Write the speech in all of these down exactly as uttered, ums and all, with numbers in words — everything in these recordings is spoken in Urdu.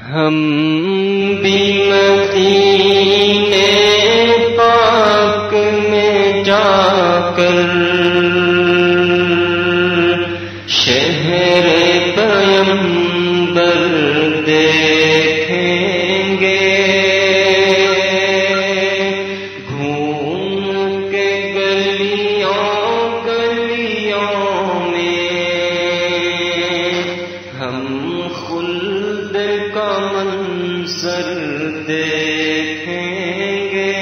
ہم بھی مدینے پاک میں جا کر شہر پیمبر دیکھیں گے، گھوم کے گلیوں گلیوں میں ہم خلد کا منظر دیکھیں گے،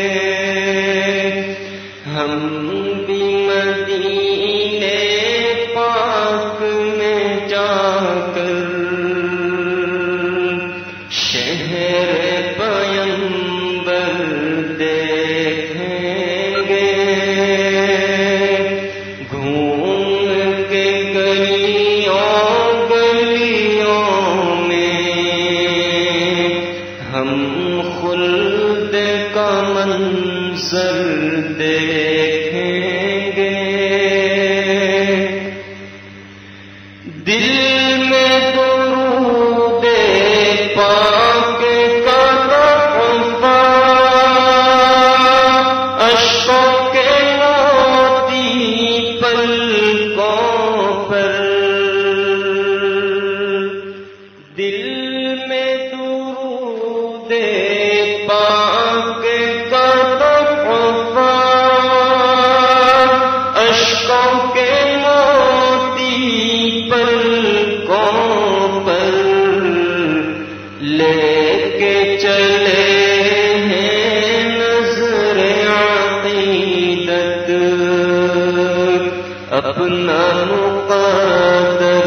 ہم بھی مدینے پاک میں جا کر شہر پیمبر دیکھیں گے، گھوم کے گلیوں گلیوں میں ہم خلد کا منظر دیکھیں گے، دل میں درود پاک کا تحفہ اشکوں کے موتی پلکوں پر، دل میں درود پاک کا تحفہ اشکوں کے موتی پلکوں پر لے کے چلے ہیں نظر عقیدت اپنا مقدر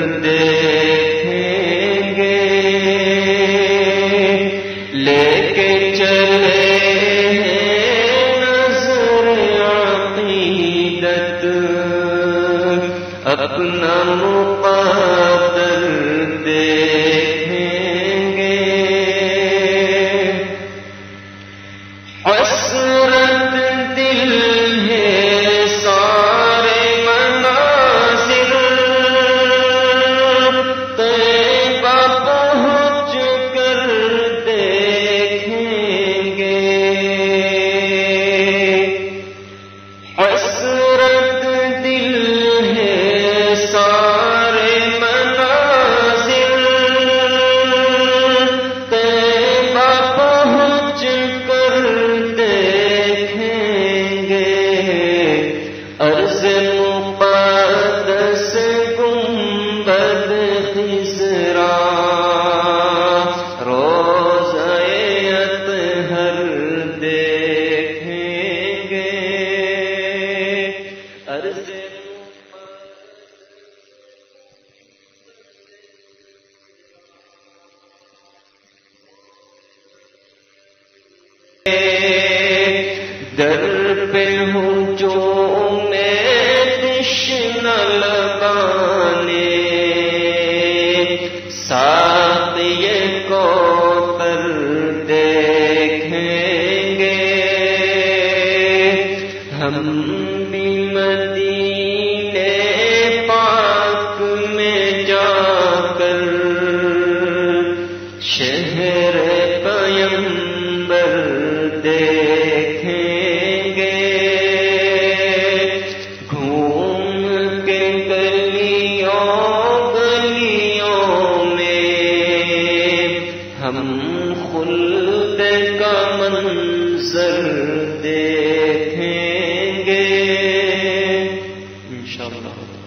دیکھیں گے، لے کے چلے ہیں نظر عقیدت اپنا مقدر دیکھیں گے، حسرت دل ہے سارے مناظر طیبہ پہنچ کر دیکھیں گے، حسرت دل ہے سارے مناظر طیبہ پہنچ کر دیکھیں گے، عرض مقدس گنبد خضرا روضہ اطہر دیکھیں گے، عرض در پہ ہوں جو میں تشنہ لگانے ساقی کوثر دیکھیں گے، ہم بھی مدینے پاک میں جا کر شہر پیمبر دیکھیں گے، گھوم کے گلیوں گلیوں میں ہم خلد کا منظر دیکھیں گے انشاءاللہ۔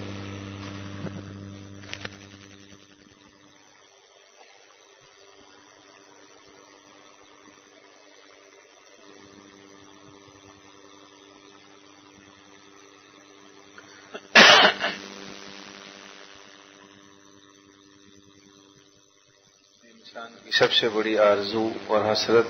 انسان کی سب سے بڑی آرزو اور حسرت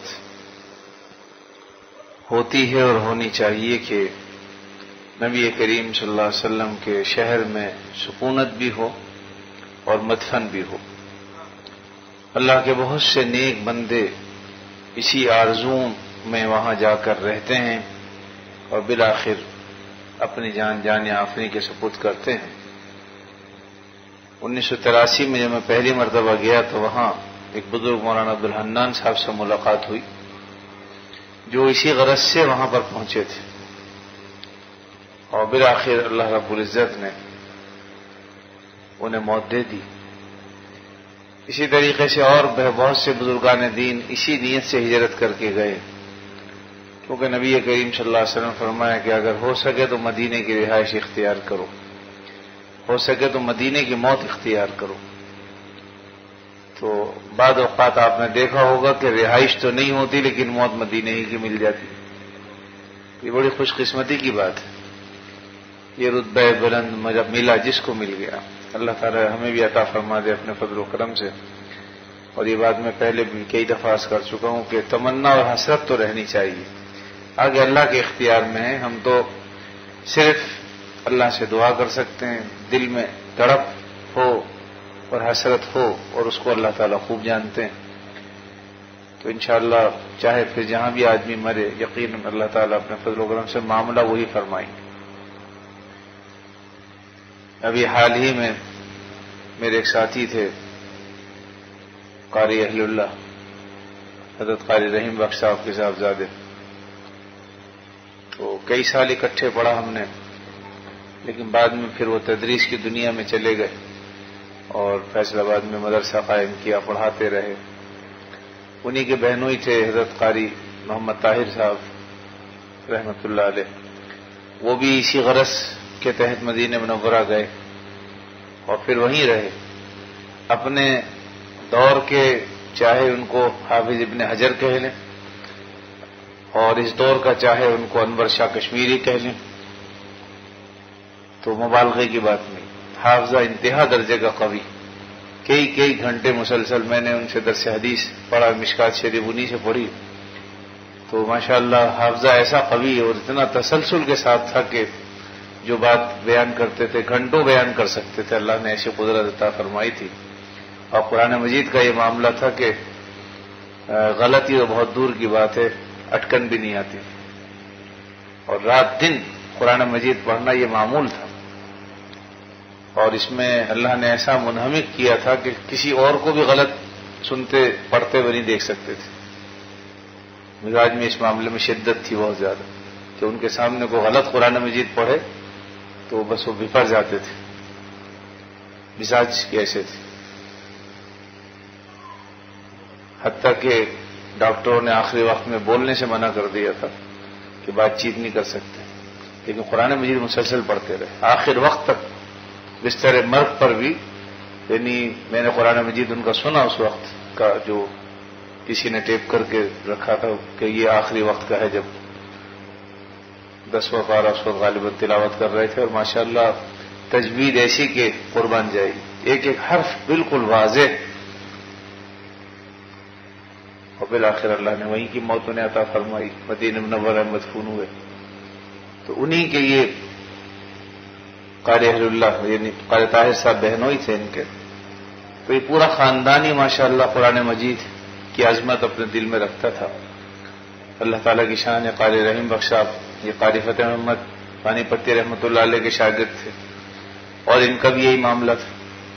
ہوتی ہے اور ہونی چاہیے کہ نبی کریم صلی اللہ علیہ وسلم کے شہر میں سکونت بھی ہو اور مدفن بھی ہو۔ اللہ کے بہت سے نیک بندے اسی آرزو میں وہاں جا کر رہتے ہیں اور بالآخر اپنی جان جان آفریں کے سپرد کرتے ہیں۔ انیس سو تراسی میں جب میں پہلی مرتبہ گیا تو وہاں ایک بزرگ مولانا عبدالحنان صاحب سے ملاقات ہوئی جو اسی غرض سے وہاں پر پہنچے تھے، اور بالآخر اللہ رب العزت نے انہیں موت دے دی۔ اسی طریقے سے اور بہت سے بزرگان دین اسی نیت سے ہجرت کر کے گئے، کیونکہ نبی کریم صلی اللہ علیہ وسلم فرمایا کہ اگر ہو سکے تو مدینے کی رہائش اختیار کرو، ہو سکے تو مدینے کی موت اختیار کرو۔ تو بعض اوقات آپ نے دیکھا ہوگا کہ رہائش تو نہیں ہوتی لیکن موت مدینے ہی کی مل جاتی، یہ بڑی خوش قسمتی کی بات ہے۔ یہ رتبہ بلند ملا جس کو مل گیا، اللہ تعالی ہمیں بھی عطا فرما دے اپنے فضل و کرم سے۔ اور یہ بات میں پہلے بھی کئی دفعہ عرض کر چکا ہوں کہ تمنا اور حسرت تو رہنی چاہیے، آگے اللہ کے اختیار میں ہے، ہم تو صرف اللہ سے دعا کر سکتے ہیں، دل میں تڑپ ہو اور حسرت ہو، اور اس کو اللہ تعالیٰ خوب جانتے ہیں۔ تو انشاءاللہ چاہے پھر جہاں بھی آدمی مرے، یقیناً اللہ تعالیٰ اپنے فضل و کرم سے معاملہ وہی فرمائیں گے۔ ابھی حال ہی میں میرے ایک ساتھی تھے قاری اہل اللہ حضرت قاری رحیم بخش صاحب کے صاحبزادے، تو کئی سال اکٹھے پڑھا ہم نے، لیکن بعد میں پھر وہ تدریس کی دنیا میں چلے گئے اور فیصل آباد میں مدرسہ قائم کیا، پڑھاتے رہے۔ انہی کے بہنوئی تھے حضرت قاری محمد طاہر صاحب رحمۃ اللہ علیہ، وہ بھی اسی غرض کے تحت مدینہ منورہ گئے اور پھر وہیں رہے۔ اپنے دور کے چاہے ان کو حافظ ابن حجر کہہ لیں، اور اس دور کا چاہے ان کو انور شاہ کشمیری کہہ لیں، تو مبالغے کی بات نہیں، حافظہ انتہا درجے کا قوی، کئی کئی گھنٹے مسلسل میں نے ان سے درس حدیث پڑھا، مشکات شریف انہی سے پڑھی، تو ماشاءاللہ حافظہ ایسا قوی اور اتنا تسلسل کے ساتھ تھا کہ جو بات بیان کرتے تھے گھنٹوں بیان کر سکتے تھے، اللہ نے ایسی قدرت عطا فرمائی تھی۔ اور قرآن مجید کا یہ معاملہ تھا کہ غلطی تو بہت دور کی بات ہے، اٹکن بھی نہیں آتی، اور رات دن قرآن مجید پڑھنا یہ معمول تھا، اور اس میں اللہ نے ایسا منہمک کیا تھا کہ کسی اور کو بھی غلط سنتے پڑھتے ہوئے نہیں دیکھ سکتے تھے۔ مزاج میں اس معاملے میں شدت تھی بہت زیادہ کہ ان کے سامنے کوئی غلط قرآن مجید پڑھے تو بس وہ بفر جاتے تھے، مزاج کیسے تھے، حتیٰ کہ ڈاکٹروں نے آخری وقت میں بولنے سے منع کر دیا تھا کہ بات چیت نہیں کر سکتے، لیکن قرآن مجید مسلسل پڑھتے رہے آخر وقت تک، بستر مرگ پر بھی۔ یعنی میں نے قرآن مجید ان کا سنا اس وقت کا، جو کسی نے ٹیپ کر کے رکھا تھا کہ یہ آخری وقت کا ہے، جب دسواں پارہ اس وقت غالباً تلاوت کر رہے تھے، اور ماشاءاللہ تجوید ایسی کہ قربان جائے، ایک ایک حرف بالکل واضح، اور بالآخر اللہ نے وہیں کی موت انہیں عطا فرمائی، مدینہ منورہ میں مدفون ہوئے۔ تو انہی کے یہ قاری اہل اللہ یعنی قاری طاہر صاحب بہنوئی تھے ان کے، تو یہ پورا خاندان ہی ماشاءاللہ قرآن مجید کی عظمت اپنے دل میں رکھتا تھا۔ اللہ تعالیٰ کی شان ہے۔ قاری رحیم بخش صاحب یہ قاری فتح محمد پانی پتی رحمۃ اللہ علیہ کے شاگرد تھے، اور ان کا بھی یہی معاملہ تھا۔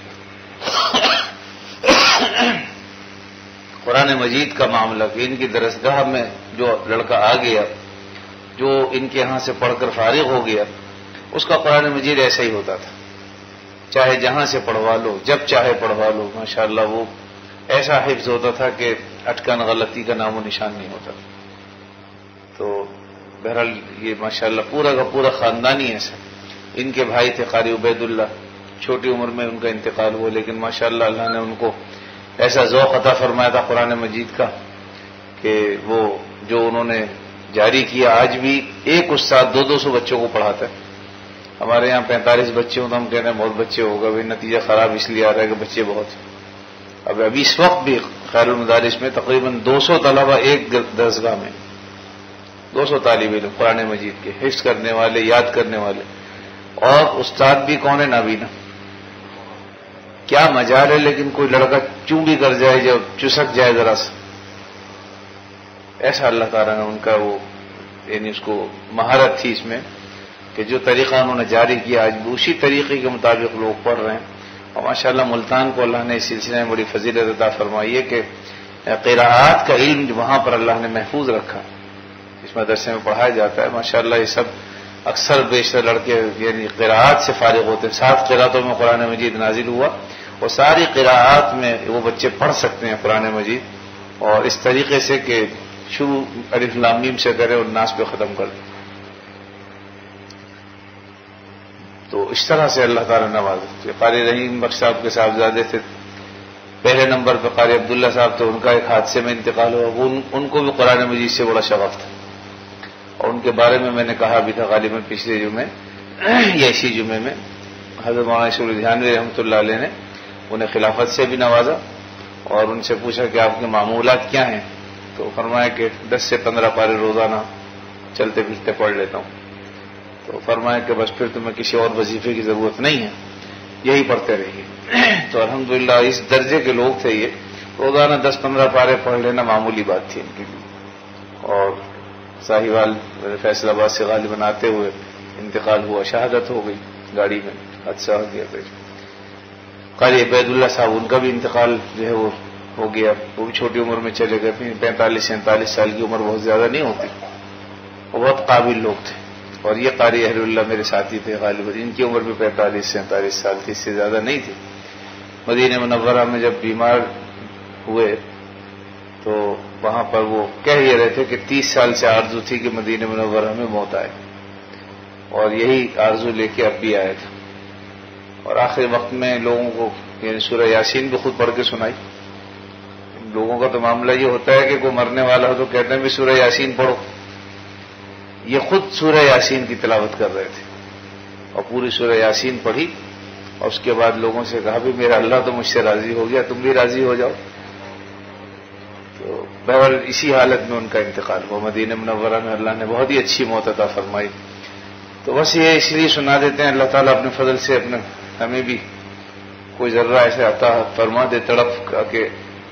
قرآن مجید کا معاملہ کہ ان کی درسگاہ میں جو لڑکا آ گیا، جو ان کے ہاں سے پڑھ کر فارغ ہو گیا، اس کا قرآن مجید ایسا ہی ہوتا تھا، چاہے جہاں سے پڑھوا لو، جب چاہے پڑھوا لو، ماشاءاللہ وہ ایسا حفظ ہوتا تھا کہ اٹکن غلطی کا نام و نشان نہیں ہوتا۔ تو بہرحال یہ ماشاءاللہ پورا کا پورا خاندانی ایسا۔ ان کے بھائی تھے قاری عبید اللہ، چھوٹی عمر میں ان کا انتقال ہوا، لیکن ماشاءاللہ اللہ نے ان کو ایسا ذوق عطا فرمایا تھا قرآن مجید کا کہ وہ جو انہوں نے جاری کیا، آج بھی ایک استاد دو دو سو بچوں کو پڑھاتا ہے۔ ہمارے یہاں پینتالیس بچے ہوں تو ہم کہتے ہیں بہت بچے ہوگا، بھائی نتیجہ خراب اس لیے آ رہا ہے کہ بچے بہت ہیں۔ اب ابھی اس وقت بھی خیر المدارس میں تقریباً دو سو طلبہ ایک درسگاہ میں، دو سو طالب علم قرآن مجید کے حفظ کرنے والے، یاد کرنے والے، اور استاد بھی کون ہے؟ نابینا۔ کیا مجال ہے، لیکن کوئی لڑکا چونگی کر جائے، جب چسک جائے ذرا سا، ایسا اللہ تعالیٰ نے ان کا وہ یعنی اس کو مہارت تھی اس میں کہ جو طریقہ انہوں نے جاری کیا آج بھی اسی طریقے کے مطابق لوگ پڑھ رہے ہیں، اور ماشاءاللہ ملتان کو اللہ نے اس سلسلے میں بڑی فضیلت عطا فرمائی ہے کہ قراءات کا علم وہاں پر اللہ نے محفوظ رکھا، اس مدرسے میں پڑھایا جاتا ہے ماشاءاللہ. یہ سب اکثر بیشتر لڑکے یعنی قراءات سے فارغ ہوتے ہیں. سات قراءتوں میں قرآن مجید نازل ہوا اور ساری قراءات میں وہ بچے پڑھ سکتے ہیں قرآن مجید، اور اس طریقے سے کہ شروع الف لام میم سے کرے اور ناس پہ ختم کر دیں. تو اس طرح سے اللہ تعالیٰ نواز. قاری رحیم بخش صاحب کے صاحبزادے تھے پہلے نمبر پہ، قاری عبداللہ صاحب تو ان کا ایک حادثے میں انتقال ہوا. وہ ان کو بھی قرآن مجید سے بڑا شغف تھا، اور ان کے بارے میں میں نے کہا بھی تھا غالباً پچھلے جمعے یا اسی جمعے میں. حضرت مولانا شیخ الرحمانی رحمۃ اللہ علیہ نے انہیں خلافت سے بھی نوازا اور ان سے پوچھا کہ آپ کے معمولات کیا ہیں، تو فرمایا کہ دس سے پندرہ پارے روزانہ چلتے پھرتے پڑھ لیتا ہوں. تو فرمایا کہ بس پھر تمہیں کسی اور وظیفے کی ضرورت نہیں ہے، یہی پڑھتے رہیے. تو الحمدللہ اس درجے کے لوگ تھے، یہ روزانہ دس پندرہ پارے پڑھ لینا معمولی بات تھی ان کے لیے. اور ساہیوال فیصل آباد سے غالباً آتے ہوئے انتقال ہوا، شہادت ہو گئی گاڑی میں، حادثہ ہو گیا. قاری عبید اللہ صاحب ان کا بھی انتقال جو ہے وہ ہو گیا، وہ بھی چھوٹی عمر میں چلے گئے. پینتالیس سینتالیس سال کی عمر بہت زیادہ نہیں ہوتی، وہ بہت قابل لوگ تھے. اور یہ قاری اہل اللہ میرے ساتھی تھے غالباً، ان کی عمر بھی پینتالیس سینتالیس سال تھی، اس سے زیادہ نہیں تھی. مدینہ منورہ میں جب بیمار ہوئے تو وہاں پر وہ کہہ یہ رہے تھے کہ تیس سال سے آرزو تھی کہ مدینہ منورہ میں موت آئے، اور یہی آرزو لے کے اب بھی آئے تھے. اور آخری وقت میں لوگوں کو یعنی سورہ یاسین بھی خود پڑھ کے سنائی. لوگوں کا تو معاملہ یہ ہوتا ہے کہ کوئی مرنے والا ہو تو کہتے ہیں بھی سورہ یاسین پڑھو، یہ خود سورہ یاسین کی تلاوت کر رہے تھے اور پوری سورہ یاسین پڑھی، اور اس کے بعد لوگوں سے کہا بھی میرا اللہ تو مجھ سے راضی ہو گیا، تم بھی راضی ہو جاؤ. تو بہرحال اسی حالت میں ان کا انتقال ہوا. مدینہ منورہ میں اللہ نے بہت ہی اچھی موت عطا فرمائی. تو بس یہ اس لیے سنا دیتے ہیں، اللہ تعالیٰ اپنے فضل سے اپنے ہمیں بھی کوئی ذرہ ایسے عطا فرما دے تڑپ کا کہ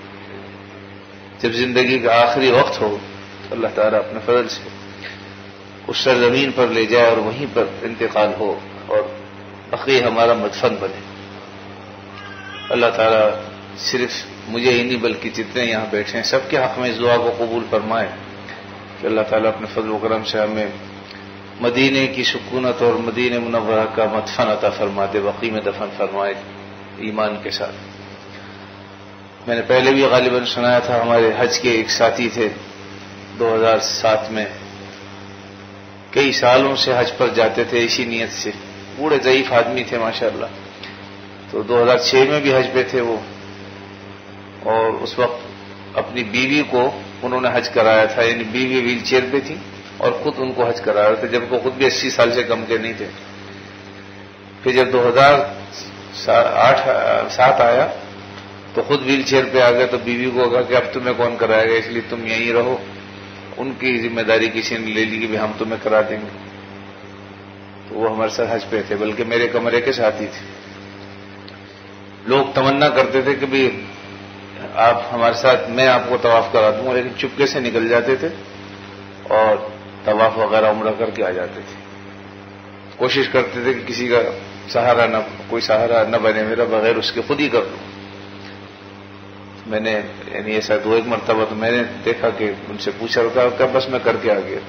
جب زندگی کا آخری وقت ہو تو اللہ تعالیٰ اپنے فضل سے اس سرزمین پر لے جائے اور وہیں پر انتقال ہو اور بقی ہمارا مدفن بنے. اللہ تعالیٰ صرف مجھے ہی نہیں بلکہ جتنے یہاں بیٹھے ہیں سب کے حق میں اس دعا کو قبول فرمائے کہ اللہ تعالیٰ اپنے فضل و کرم سے ہمیں مدینے کی سکونت اور مدینہ منورہ کا مدفن عطا فرما دے، بقی میں دفن فرمائے ایمان کے ساتھ. میں نے پہلے بھی غالباً سنایا تھا، ہمارے حج کے ایک ساتھی تھے دو ہزار سات میں، کئی سالوں سے حج پر جاتے تھے اسی نیت سے، بوڑھے ضعیف آدمی تھے ماشاءاللہ. تو دو ہزار چھ میں بھی حج پہ تھے وہ، اور اس وقت اپنی بیوی کو انہوں نے حج کرایا تھا، یعنی بیوی ویل چیئر پہ تھی اور خود ان کو حج کرا رہے تھے، جب وہ خود بھی اسی سال سے کم کے نہیں تھے. پھر جب دو ہزار آٹھ سات آیا تو خود ویل چیئر پہ آ گئے، تو بیوی کو کہا کہ اب تمہیں کون کرائے گا، اس لیے تم یہیں رہو. ان کی ذمہ داری کسی نے لے لی کہ ہم تمہیں کرا دیں گے. تو وہ ہمارے ساتھ حج پہ تھے، بلکہ میرے کمرے کے ساتھی تھے. لوگ تمنا کرتے تھے کہ بھی آپ ہمارے ساتھ، میں آپ کو طواف کرا دوں، لیکن چپکے سے نکل جاتے تھے اور طواف وغیرہ عمرہ کر کے آ جاتے تھے. کوشش کرتے تھے کہ کسی کا سہارا نہ، کوئی سہارا نہ بنے میرا، بغیر اس کے خود ہی کر لوں. میں نے یعنی ایسا دو ایک مرتبہ تو میں نے دیکھا کہ ان سے پوچھا کہ بس میں کر کے آ گیا.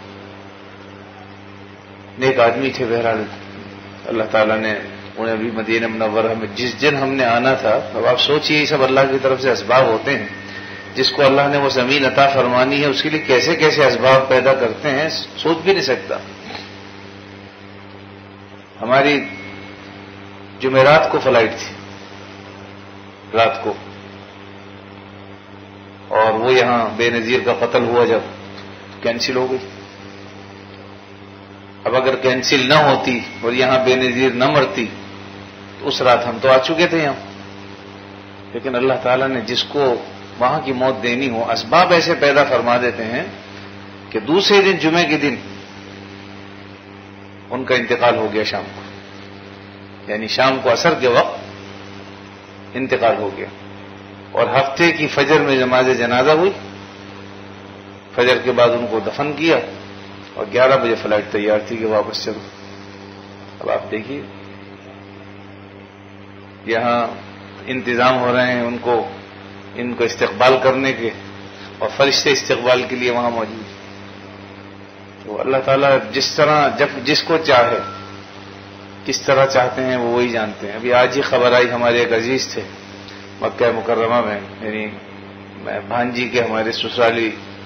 نیک آدمی تھے. بہرحال اللہ تعالیٰ نے انہیں بھی مدینہ منورہ میں جس دن ہم نے آنا تھا، اب آپ سوچئے یہ سب اللہ کی طرف سے اسباب ہوتے ہیں، جس کو اللہ نے وہ زمین عطا فرمانی ہے اس کے لیے کیسے کیسے اسباب پیدا کرتے ہیں سوچ بھی نہیں سکتا. ہماری جمعرات کو فلائٹ تھی رات کو، اور وہ یہاں بے نظیر کا قتل ہوا جب کینسل ہو گئی. اب اگر کینسل نہ ہوتی اور یہاں بے نظیر نہ مرتی تو اس رات ہم تو آ چکے تھے یہاں. لیکن اللہ تعالیٰ نے جس کو وہاں کی موت دینی ہو اسباب ایسے پیدا فرما دیتے ہیں کہ دوسرے دن جمعے کے دن ان کا انتقال ہو گیا شام کو، یعنی شام کو عصر کے وقت انتقال ہو گیا. اور ہفتے کی فجر میں نماز جنازہ ہوئی، فجر کے بعد ان کو دفن کیا اور گیارہ بجے فلائٹ تیار تھی کہ واپس چلو. اب آپ دیکھیے یہاں انتظام ہو رہے ہیں ان کو ان کو استقبال کرنے کے، اور فرشتے استقبال کے لیے وہاں موجود ہیں۔ تو اللہ تعالیٰ جس طرح جب جس کو چاہے کس طرح چاہتے ہیں وہ وہی جانتے ہیں۔ ابھی آج ہی خبر آئی، ہمارے ایک عزیز تھے مکہ مکرمہ میں، یعنی بھانجی کے ہمارے سسرالی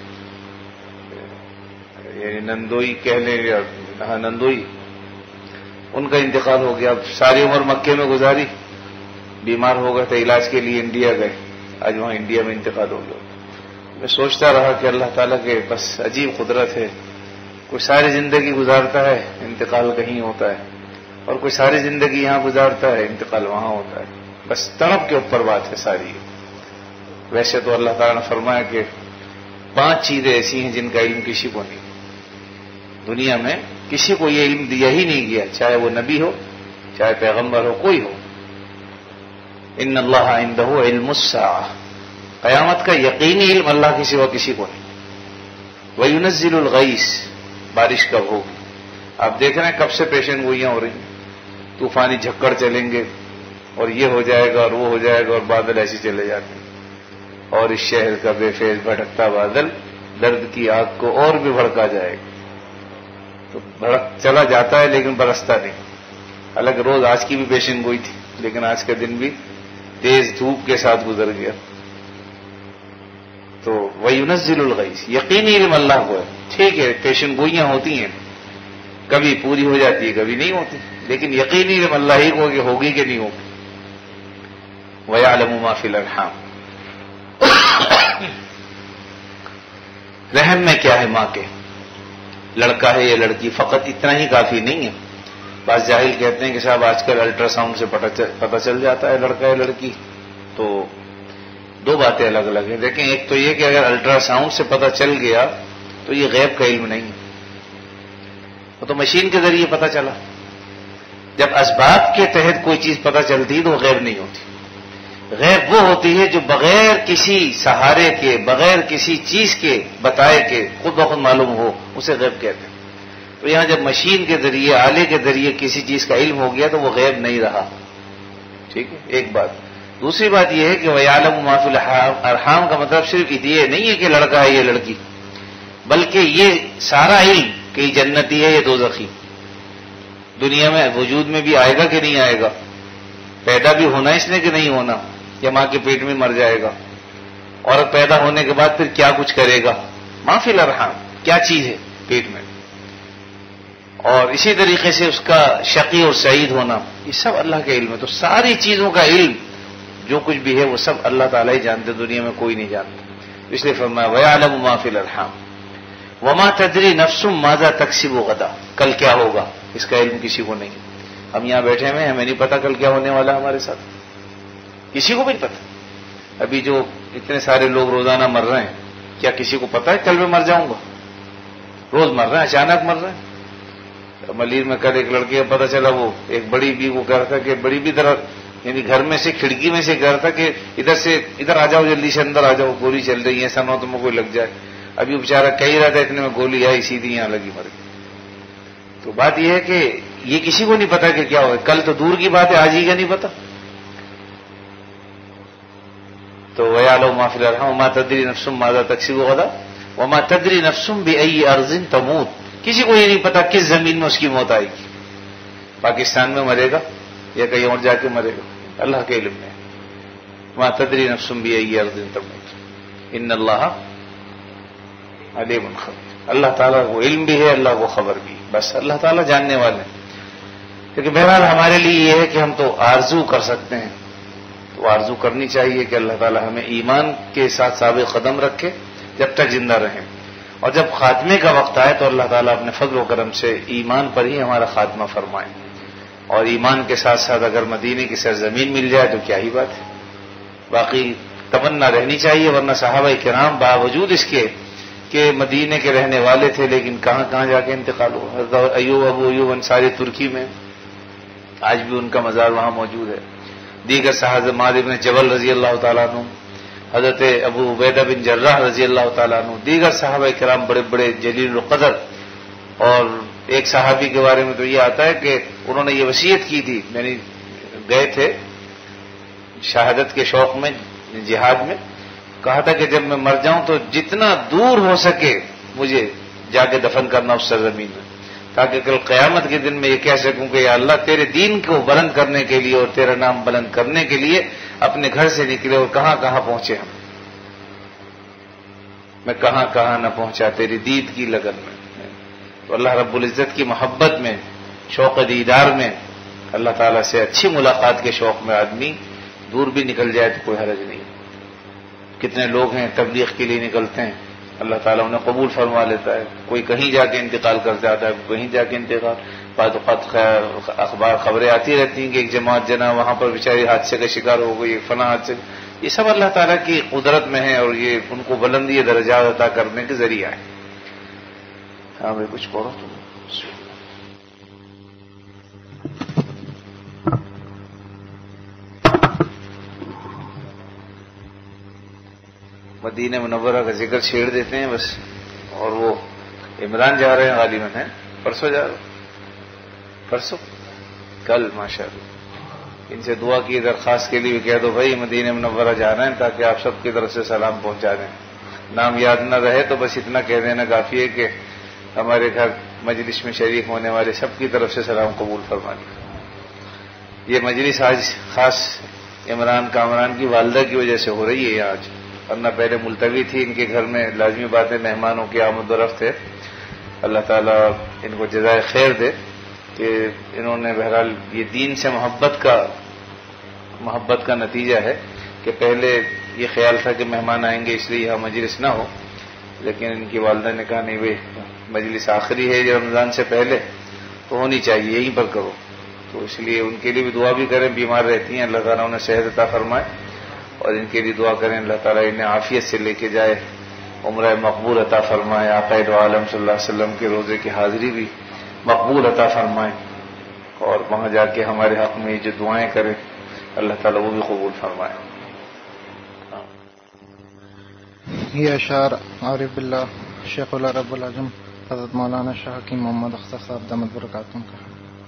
یعنی نندوئی کہہ لیں یا ہاں نندوئی، ان کا انتقال ہو گیا۔ اب ساری عمر مکے میں گزاری، بیمار ہو گئے تھے، علاج کے لیے انڈیا گئے، آج وہاں انڈیا میں انتقال ہو گیا۔ میں سوچتا رہا کہ اللہ تعالیٰ کے بس عجیب قدرت ہے، کوئی ساری زندگی گزارتا ہے انتقال کہیں ہوتا ہے، اور کوئی ساری زندگی یہاں گزارتا ہے انتقال وہاں ہوتا ہے، بس طرف کے اوپر بات ہے ساری۔ ویسے تو اللہ تعالیٰ نے فرمایا کہ پانچ چیزیں ایسی ہیں جن کا علم کسی کو نہیں، دنیا میں کسی کو یہ علم دیا ہی نہیں گیا، چاہے وہ نبی ہو چاہے پیغمبر ہو کوئی ہو۔ ان اللہ عندہ علم الساعہ، قیامت کا یقینی علم اللہ کے سوا کسی کو نہیں۔ وَيُنَزِّلُ الْغَيْثَ، بارش کب ہوگی؟ آپ دیکھ رہے ہیں کب سے پیشن گوئیاں ہو رہی ہیں، طوفانی جھکڑ چلیں گے اور یہ ہو جائے گا اور وہ ہو جائے گا، اور بادل ایسے چلے جاتے ہیں، اور اس شہر کا بے فیض بھٹکتا بادل درد کی آگ کو اور بھی بھڑکا جائے گا۔ تو بھڑک چلا جاتا ہے لیکن برستا نہیں۔ حالانکہ روز آج کی بھی پیشن گوئی تھی، لیکن آج کا دن بھی تیز دھوپ کے ساتھ گزر گیا۔ تو وَيُنَزِّلُ الْغَيْثَ، یقینی علم اللہ کو ہے۔ ٹھیک ہے پیشن گوئیاں ہوتی ہیں، کبھی پوری ہو جاتی ہے کبھی نہیں ہوتی، لیکن یقینی علم اللہ ہی کو کہ ہوگی کہ نہیں ہوگی۔ وَيَعْلَمُ مَا فِي الْأَرْحَامِ، رحم میں کیا ہے ماں کے، لڑکا ہے یا لڑکی، فقط اتنا ہی کافی نہیں ہے۔ بعض جاہل کہتے ہیں کہ صاحب آج کل الٹرا ساؤنڈ سے پتہ چل جاتا ہے لڑکا ہے لڑکی، تو دو باتیں الگ الگ ہیں۔ دیکھیں ایک تو یہ کہ اگر الٹرا ساؤنڈ سے پتہ چل گیا تو یہ غیب کا علم نہیں ہے، وہ تو مشین کے ذریعے پتہ چلا۔ جب اسباب کے تحت کوئی چیز پتہ چلتی تو وہ غیب نہیں ہوتی۔ غیب وہ ہوتی ہے جو بغیر کسی سہارے کے، بغیر کسی چیز کے بتائے کے خود بخود معلوم ہو، اسے غیب کہتے ہیں۔ تو یہاں جب مشین کے ذریعے، آلے کے ذریعے کسی چیز کا علم ہو گیا تو وہ غیب نہیں رہا۔ ٹھیک ہے ایک بات۔ دوسری بات یہ ہے کہ وَيَعْلَمُ مَا فِي الْأَرْحَامِ کا مطلب صرف یہ نہیں ہے کہ لڑکا ہے یہ لڑکی، بلکہ یہ سارا علم کہ یہ جنتی ہے یہ دوزخی، دنیا میں وجود میں بھی آئے گا کہ نہیں آئے گا، پیدا بھی ہونا اس نے کہ نہیں ہونا، یا ماں کے پیٹ میں مر جائے گا، اور پیدا ہونے کے بعد پھر کیا کچھ کرے گا، مَا فِي الْأَرْحَامِ کیا چیز ہے پیٹ میں، اور اسی طریقے سے اس کا شقی اور سعید ہونا، یہ سب اللہ کے علم ہے۔ تو ساری چیزوں کا علم جو کچھ بھی ہے وہ سب اللہ تعالیٰ ہی جانتے، دنیا میں کوئی نہیں جانتا۔ اس لیے فرمایا وَيَعْلَمُ مَا فِي الْأَرْحَامِ وَمَا تَدْرِي نَفْسٌ مَاذَا تَكْسِبُ غَدًا، کل کیا ہوگا اس کا علم کسی کو نہیں۔ ہم یہاں بیٹھے ہوئے ہیں، ہمیں نہیں پتا کل کیا ہونے والا ہمارے ساتھ، کسی کو بھی نہیں پتا۔ ابھی جو اتنے سارے لوگ روزانہ مر رہے ہیں، کیا کسی کو پتا ہے کل میں مر جاؤں گا؟ روز مر رہے ہیں، اچانک مر رہے ہیں۔ ملیر میں کل ایک لڑکی کا پتا چلا، وہ ایک بڑی بھی وہ کہہ رہا تھا کہ بڑی بھی طرح یعنی گھر میں سے کھڑکی میں سے کہہ رہا تھا کہ ادھر سے ادھر آ جاؤ، جلدی سے اندر آ جاؤ، گولی چل رہی ہے، ایسا نہ ہو تمہیں کوئی لگ جائے۔ ابھی وہ بیچارہ کہہ رہا تھا اتنے میں گولی آئی سیدھی یہاں لگی مر گئی۔ تو بات یہ ہے کہ یہ کسی کو نہیں پتا کہ کیا ہوگا، کل تو دور کی بات ہے آج ہی کا نہیں پتا۔ تو وَيَعْلَمُ مَا فِي الْأَرْحَامِ وَمَا تَدْرِي نَفْسٌ مَاذَا تَكْسِبُ غَدًا وَمَا تَدْرِي نَفْسٌ بِأَيِّ أَرْضٍ تَمُوتُ، کسی کو یہ نہیں پتا کس زمین میں اس کی موت آئے گی، پاکستان میں مرے گا یا کہیں اور جا کے مرے گا، اللہ کے علم میں۔ وَمَا تَدْرِي نَفْسٌ بِأَيِّ أَرْضٍ تَمُوتُ إِنَّ اللَّهَ عَلِيمٌ خَبِيرٌ، اللہ تعالیٰ کو علم بھی ہے، اللہ کو خبر بھی، بس اللہ تعالیٰ جاننے والے ہیں۔ کیونکہ بہرحال ہمارے لیے یہ ہے کہ ہم تو آرزو کر سکتے ہیں، تو آرزو کرنی چاہیے کہ اللہ تعالیٰ ہمیں ایمان کے ساتھ ثابت قدم رکھے جب تک زندہ رہیں، اور جب خاتمے کا وقت آئے تو اللہ تعالیٰ اپنے فضل و کرم سے ایمان پر ہی ہمارا خاتمہ فرمائے، اور ایمان کے ساتھ ساتھ اگر مدینے کی سرزمین مل جائے تو کیا ہی بات ہے۔ باقی تمنا رہنی چاہیے، ورنہ صحابہ کرام باوجود اس کے کہ مدینے کے رہنے والے تھے لیکن کہاں کہاں جا کے انتقال ہوا۔ حضرت ایوب ابو ایوب انصاری ترکی میں، آج بھی ان کا مزار وہاں موجود ہے۔ دیگر صحابہ معاذ بن جبل رضی اللہ تعالیٰ عنہ، حضرت ابو عبیدہ بن جراح رضی اللہ تعالیٰ عنہ، دیگر صحابہ کرام بڑے بڑے جلیل القدر، اور ایک صحابی کے بارے میں تو یہ آتا ہے کہ انہوں نے یہ وصیت کی تھی، یعنی گئے تھے شہادت کے شوق میں جہاد میں کہا تھا کہ جب میں مر جاؤں تو جتنا دور ہو سکے مجھے جا کے دفن کرنا اس سرزمین میں، تاکہ کل قیامت کے دن میں یہ کہہ سکوں کہ یا اللہ تیرے دین کو بلند کرنے کے لیے اور تیرا نام بلند کرنے کے لیے اپنے گھر سے نکلے اور کہاں کہاں پہنچے ہم، میں کہاں کہاں نہ پہنچا تیری دید کی لگن میں۔ تو اللہ رب العزت کی محبت میں، شوق دیدار میں، اللہ تعالیٰ سے اچھی ملاقات کے شوق میں آدمی دور بھی نکل جائے تو کوئی حرج نہیں۔ کتنے لوگ ہیں تبلیغ کے لیے نکلتے ہیں، اللہ تعالیٰ انہیں قبول فرما لیتا ہے، کوئی کہیں جا کے انتقال کر جاتا ہے، کہیں جا کے انتقال، بعض اوقات اخبار خبریں آتی رہتی ہیں کہ ایک جماعت جنا وہاں پر بیچاری حادثے کا شکار ہو گئی، فلاں حادثے، یہ سب اللہ تعالیٰ کی قدرت میں ہے اور یہ ان کو بلندی درجات عطا کرنے کے ذریعہ ہے۔ ہاں بھائی کچھ پڑھو تم۔ مدینہ منورہ کا ذکر چھیڑ دیتے ہیں بس، اور وہ عمران جا رہے ہیں غالباً ہیں، پرسوں جا رہے پرسوں کل ماشاءاللہ، ان سے دعا کی درخواست کے لیے کہہ دو بھائی مدینہ منورہ جا رہے ہیں تاکہ آپ سب کی طرف سے سلام پہنچا دیں، نام یاد نہ رہے تو بس اتنا کہہ دینا کافی ہے کہ ہمارے گھر مجلس میں شریک ہونے والے سب کی طرف سے سلام قبول فرمانے۔ یہ مجلس آج خاص عمران کامران کی والدہ کی وجہ سے ہو رہی ہے آج، ورنہ پہلے ملتوی تھی ان کے گھر میں، لازمی بات ہے مہمانوں کی آمد و رفت ہے۔ اللہ تعالیٰ ان کو جزائے خیر دے کہ انہوں نے بہرحال یہ دین سے محبت کا محبت کا نتیجہ ہے کہ پہلے یہ خیال تھا کہ مہمان آئیں گے اس لیے یہاں مجلس نہ ہو، لیکن ان کی والدہ نے کہا نہیں بھائی مجلس آخری ہے رمضان سے پہلے تو ہونی چاہیے، یہیں پر کرو، تو اس لیے ان کے لیے بھی دعا بھی کریں، بیمار رہتی ہیں، اللہ تعالیٰ انہیں صحت عطا فرمائے، اور ان کے لیے دعا کریں اللہ تعالیٰ انہیں عافیت سے لے کے جائے، عمرہ مقبول عطا فرمائے، آقا دو عالم صلی اللہ علیہ وسلم کے روزے کی حاضری بھی مقبول عطا فرمائے، اور وہاں جا کے ہمارے حق میں جو دعائیں کرے اللہ تعالیٰ وہ بھی قبول فرمائے۔ یہ اشعار عارف باللہ شیخ اللہ رب العظم حضرت مولانا شاہ کی محمد اختر صاحب دامت برکاتہم کا۔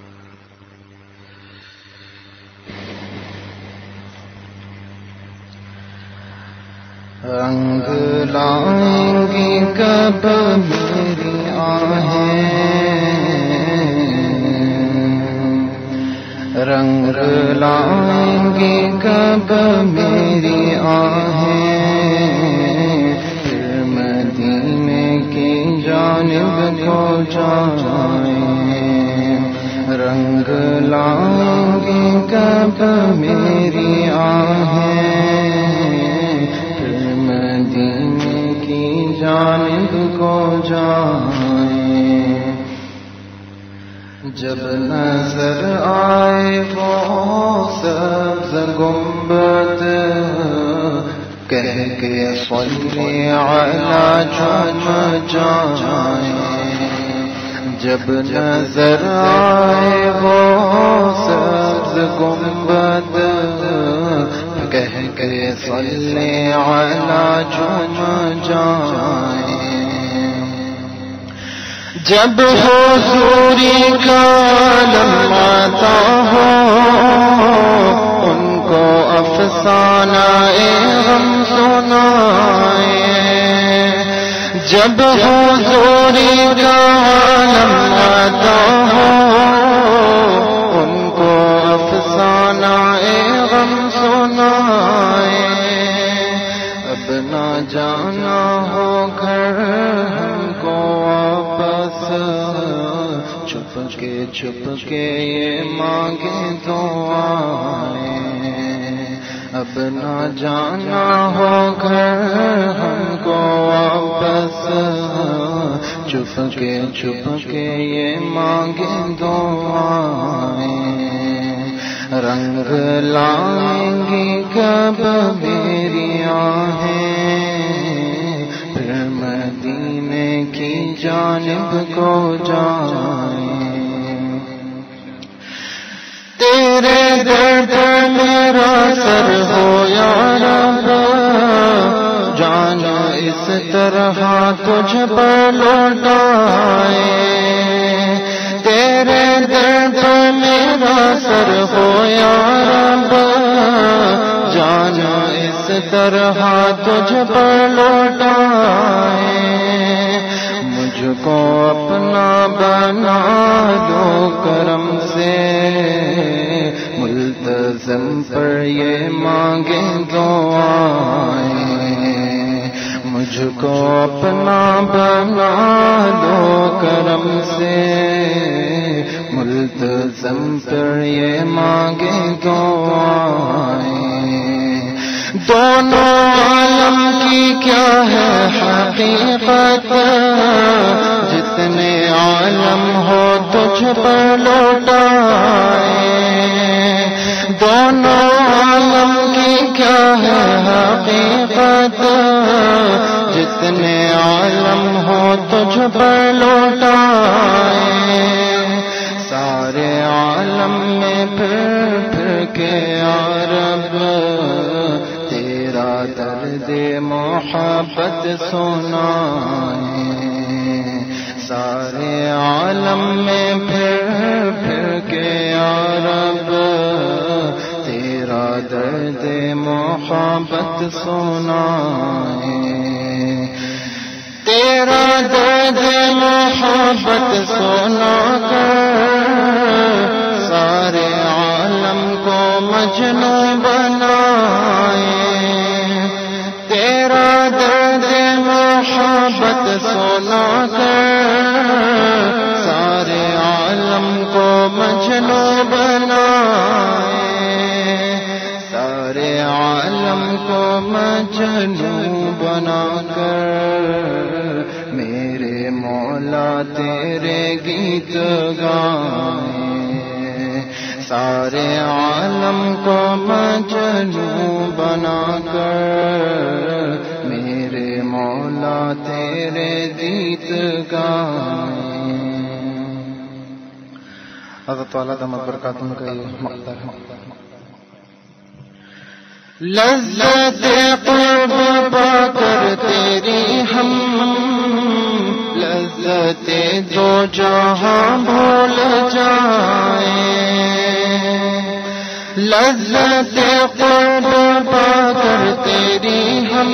رنگ لائیں گی کب میری آہیں، رنگ لائیں گی کب میری آہیں، پھر مدینے کی جانب کو جائیں، رنگ لائیں گی کب میری آہیں، مدینے کی جانب کو جائیں، جب نظر آئے وہ سبز گنبد کہہ کے صلی علی جم جائیں، جب نظر آئے وہ سبز گنبد کہہ کے صلی علی جم جائیں، جب حضوری کا عالم آتا ہو ان کو افسانہ غم سنائیں، جب حضوری کا عالم آتا ہو ان کو افسانہ غم سنائیں، اب نہ جانا ہو گھر ہم کو واپس، چھپ کے چھپ کے یہ مانگے دعائیں، اب نہ جانا ہو گھر ہم کو واپس، چھپ کے چھپ کے یہ مانگے دعائیں، رنگ لائیں گی کب میری آہیں، پھر مدینے کی جانب کو جائیں، تیرے در پر میرا سر ہو یا رب، جانا اس طرح تجھ پر لوٹائیں، تیرے در پر میرا سر ہو یا رب، جانا اس طرح تجھ پر لوٹائے، مجھ کو اپنا بنا دو کرم سے، ملتزم پر یہ مانگیں دعائیں، مجھ کو اپنا بنا دو کرم سے، ملتزم پر یہ مانگیں دعائیں۔ دونوں عالم کی کیا ہے حقیقت، جتنے عالم ہو تجھ پر لوٹائے، دونوں عالم کی کیا ہے حقیقت، جتنے عالم ہو تجھ پر لوٹائے، سارے عالم میں پھر پھر کے یا رب تیرا درد محبت سنائیں، سارے عالم میں پھر پھر کے یا رب تیرا درد محبت سنائیں، تیرا درد محبت سنا کر سارے عالم کو مجنو بنائے، تیرا درد محبت سنا کر سارے عالم کو مجنو بنائے، سارے عالم کو مجنو بنا کر میرے مولا تیرے گیت گائیں، سارے عالم کو مجنو بنا کر میرے مولا تیرے گیت گائیں۔ حضرت والا دامت برکاتہ کا یہ مقدر ہے۔ لذت قرب پا کر تیری ہم لذت دو جہاں بھول جائیں، لذت قرب پا کر تیری ہم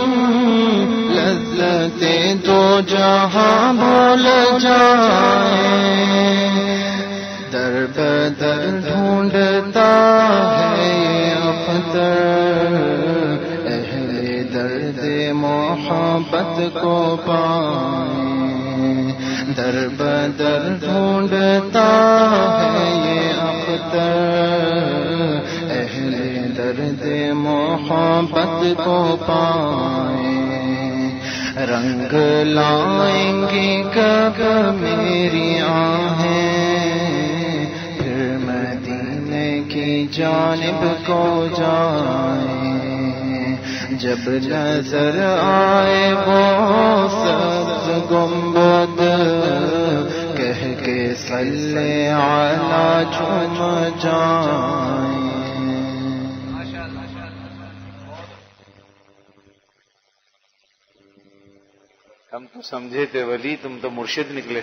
لذت دو جہاں بھول جائیں، در بدر ڈھونڈتا ہے یہ اختر اہل درد محبت کو پائیں، در بدر ڈھونڈتا ہے یہ اختر اہل درد محبت کو پائیں، رنگ لائیں گی کب میری آہیں پھر مدینے کی جانب کو جائیں، جب نظر آئے وہ سبز گنبد کہہ کے صلی علی جھوم جائیں۔ ہم تو سمجھے تھے ولی، تم تو مرشد نکلے۔